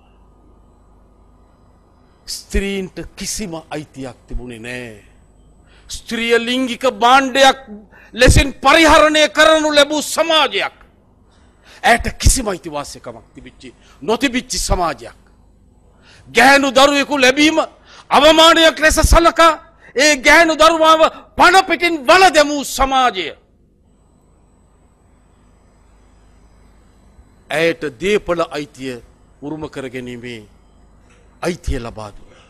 ස්ත්‍රීන්ට කිසිම අයිතියක් තිබුණේ නෑ. ස්ත්‍රිය ලිංගික භාණ්ඩයක් ලෙසින් පරිහරණය කරනු ලැබූ සමාජයක්. ඇයට කිසිම අයිතිවාසිකමක් තිබිච්චි නොතිබිච්චි සමාජයක්. ගැහැණු දරුවෙකු ලැබීම අවමානයක් ලෙස සලකා ඒ ගැහැණු දරුවාව පණ පිටින් වල දැමූ සමාජය. ඇයට දේපල අයිතිය උරුම කර ගැනීමේ අයිතිය ලබා දුන්නා.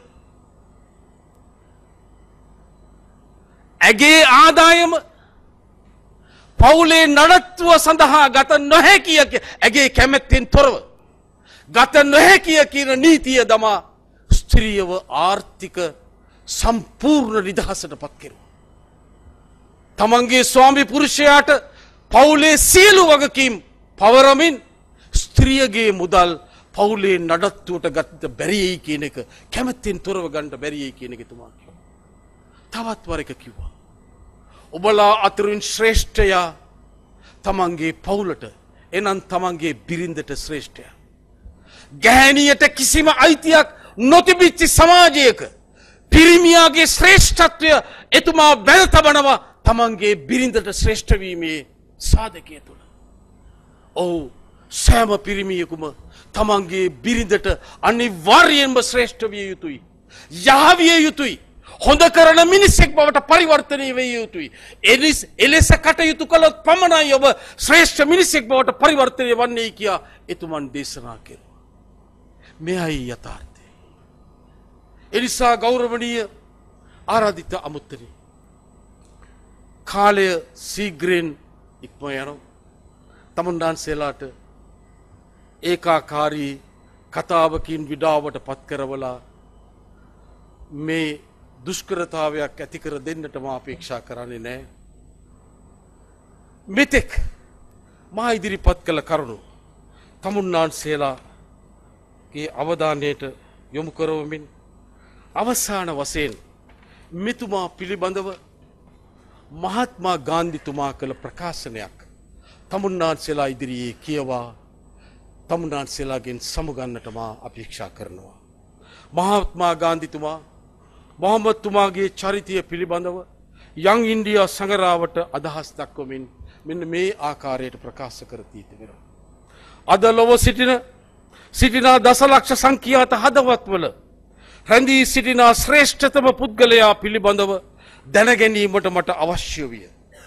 ඇගේ ආදායම පවුලේ නඩත්තුව සඳහා ගත නොහැකිය ඇගේ කැමැත්තෙන් තොරව ගත නොහැකිය කියන නීතිය දමා ස්ත්‍රියව ආර්ථික සම්පූර්ණ නිදහසට පත් කෙරුවා. තමන්ගේ ස්වාමි පුරුෂයාට පවුලේ සියලු වගකීම් පවරමින් ස්ත්‍රියගේ මුදල් පවුලේ නඩත්තුවට ගත්ත බැරියයි කියන එක කැමැත්තෙන් තොරව ගන්න බැරියයි කියන එක තුමා කිව්වා. තවත් වර එක කිව්වා ඔබලා අතරින් ශ්‍රේෂ්ඨයා තමන්ගේ පවුලට එනම් තමන්ගේ බිරිඳට ශ්‍රේෂ්ඨය. ගැහැණියට කිසිම අයිතියක් නොතිබිච්ච සමාජයක පිරිමියාගේ ශ්‍රේෂ්ඨත්වය එතුමා බැල තබනවා තමන්ගේ බිරිඳට ශ්‍රේෂ්ඨ වීමේ සාධකය තුළ. ඔව් සෑම පිරිමියෙකුම තමන්ගේ බිරිඳට අනිවාර්යයෙන්ම ශ්‍රේෂ්ඨ විය යුතුයි. යහවිය යුතුයි. හොඳ කරන මිනිසෙක් බවට පරිවර්තනය විය යුතුයි. එනිස එලෙස කටයුතු කළොත් පමණයි ඔබ ශ්‍රේෂ්ඨ මිනිසෙක් බවට පරිවර්තනය වන්නේ කියා එතුමන් දේශනා කෙරුවා. මෙයයි යථාර්ථය. එනිසා ගෞරවනීය ආරාධිත අමුත්තනි කාලය සීග්‍රයෙන් ඉක්ම යනවා. තමුන්නාන්සේලාට ඒකාකාරී කතාවකින් විඩාවට පත් කරවලා මේ දුෂ්කරතාවයක් ඇති කර දෙන්නට මා අපේක්ෂා කරන්නේ නැහැ. මෙතෙක් මා ඉදිරිපත් කළ කරුණු තමුන්නාන්සේලාගේ අවධානයට යොමු කරවමින් අවසාන වශයෙන් මෙතුමා පිළිබඳව මහත්මා ගාන්ධිතුමා කළ ප්‍රකාශනයක් තමුන්නාන්සේලා ඉදිරියේ කියවා තමුන්නාන්සේලාගෙන් සමුගන්නට මා අපේක්ෂා කරනවා. මහත්මා ගාන්ධිතුමා මොහොමඩ්තුමාගේ චරිතය පිළිබඳව යං ඉන්දියා සංගරාවට අදහස් දක්වමින් මෙන්න මේ ආකාරයට ප්‍රකාශ කර තිබෙනවා. අද ලොව සිටින සිටිනා දසලක්ෂ සංඛ්‍යාත හදවත්වල රැඳී සිටිනා ශ්‍රේෂ්ඨතම පුද්ගලයා පිළිබඳව දැනගැනීමට මට අවශ්‍ය විය.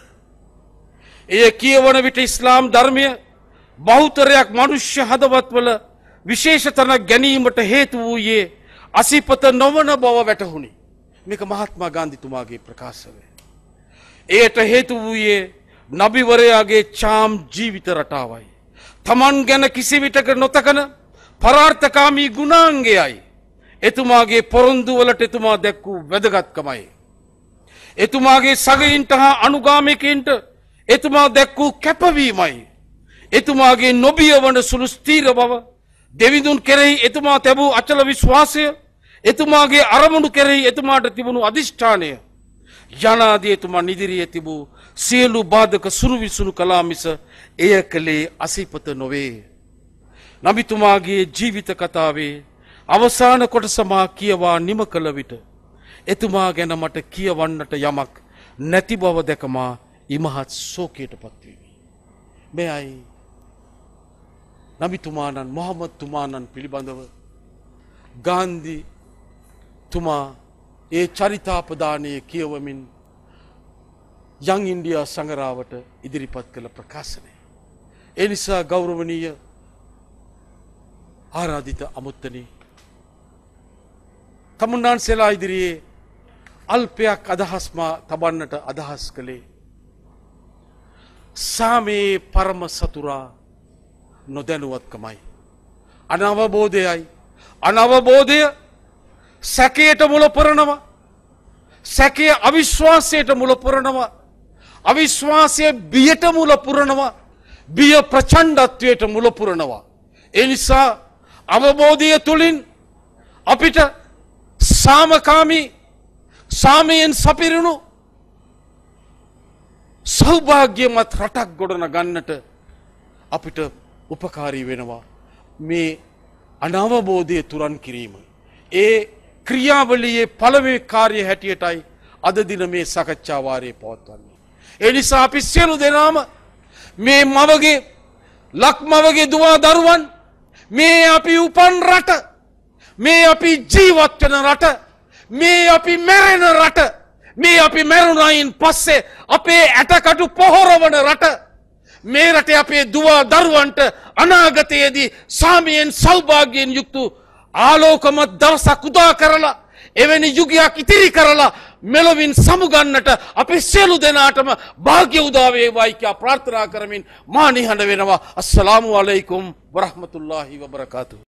එය කියවන විට ඉස්ලාම් ධර්මය බහුතරයක් මනුෂ්‍ය හදවත්වල විශේෂ තැනක් ගැනීමට හේතු වූයේ අසිපත නොවන බව වැටහුණි. මේක මහත්මා ගාන්ධිතුමාගේ ප්‍රකාශනය. එයට හේතු වූයේ නබිවරයාගේ චාම් ජීවිත රටාවයි. තමන් ගැන කිසිවිටක නොතකන පරාර්ථකාමී ගුණාංගයයි. එතුමාගේ පොරොන්දු වලට එතුමා දැක් වූ වැදගත්කමයි. එතුමාගේ සගයින්ට හා අනුගාමිකයින්ට එතුමා දැක් වූ කැපවීමයි. එතුමාගේ නොබිය වන සුළු ස්ථීර බව, දෙවිඳුන් කෙරෙහි එතුමා තැබූ අචල විශ්වාසය, එතුමාගේ අරමුණු කෙරෙහි එතුමාට තිබුණු අධිෂ්ඨානය යනාදී එතුමා ඉදිරියේ තිබූ සියලු බාධක සුරු විසුරු කළා මිස එය කළේ අසිපත නොවේ. නබිතුමාගේ ජීවිත කතාවේ අවසාන කොටස මා කියවා නිම කළ විට එතුමා ගැන මට කියවන්නට යමක් නැති බව දැක මා ඉමහත් ශෝකයට පත්වෙමි. මෙයයි නබිතුමාණන් මොහොමඩ්තුමාණන් පිළිබඳව ගාන්ධි තුමා ඒ චරිතාපදානයේ කියවමින් යං ඉන්දියා සංගරාවට ඉදිරිපත් කළ ප්‍රකාශනය. ඒ නිසා ගෞරවනීය ආරාධිත අමුත්තනි තමුන්නාන්සේලා ඉදිරියේ අල්පයක් අදහස්මා තබන්නට අදහස් කළේ සාමේ පරම සතුරා නොදැනුවත්කමයි. අනවබෝධයයි. අනවබෝධය සැකයට මුල පුරනවා. සැකය අවිශ්වාසයට මුල පුරනවා. අවිශ්වාසය බියට මුල පුරනවා. බිය ප්‍රචණ්ඩත්වයට මුල පුරනවා. ඒ නිසා අවබෝධය තුලින් අපිට සාමකාමී සාමයෙන් සපිරුණු සෞභාග්‍යමත් රටක් ගොඩනගන්නට අපිට උපකාරී වෙනවා මේ අනවබෝධය තුරන් කිරීම. ඒ ක්‍රියාවලියේ පළවෙනි කාර්ය හැටියටයි අද දින මේ සාකච්ඡා වාරයේ පවත්වන්නේ. ඒ නිසා අපි සියලු දෙනාම මේ මවගේ ලක්මවගේ දුවා දරුවන් මේ අපි උපන් රට, මේ අපි ජීවත් වෙන රට, මේ අපි මැරෙන රට, මේ අපි මැරුණයින් පස්සේ අපේ ඇටකටු පොහොරවන රට, මේ රටේ අපේ දුවා දරුවන්ට අනාගතයේදී සාමයෙන් සෞභාග්‍යයෙන් යුක්ත ආලෝකමත් දවසක් උදා කරලා එවැනි යුගයක් ඉතිරි කරලා මෙලොවින් සමුගන්නට අපි සියලු දෙනාටම වාග්ය උදා වේවායි කියා ප්‍රාර්ථනා කරමින් මා නිහඬ වෙනවා. අස්සලාමු අලයිකුම් වරහ්මතුල්ලාහි වබරකාතුහු.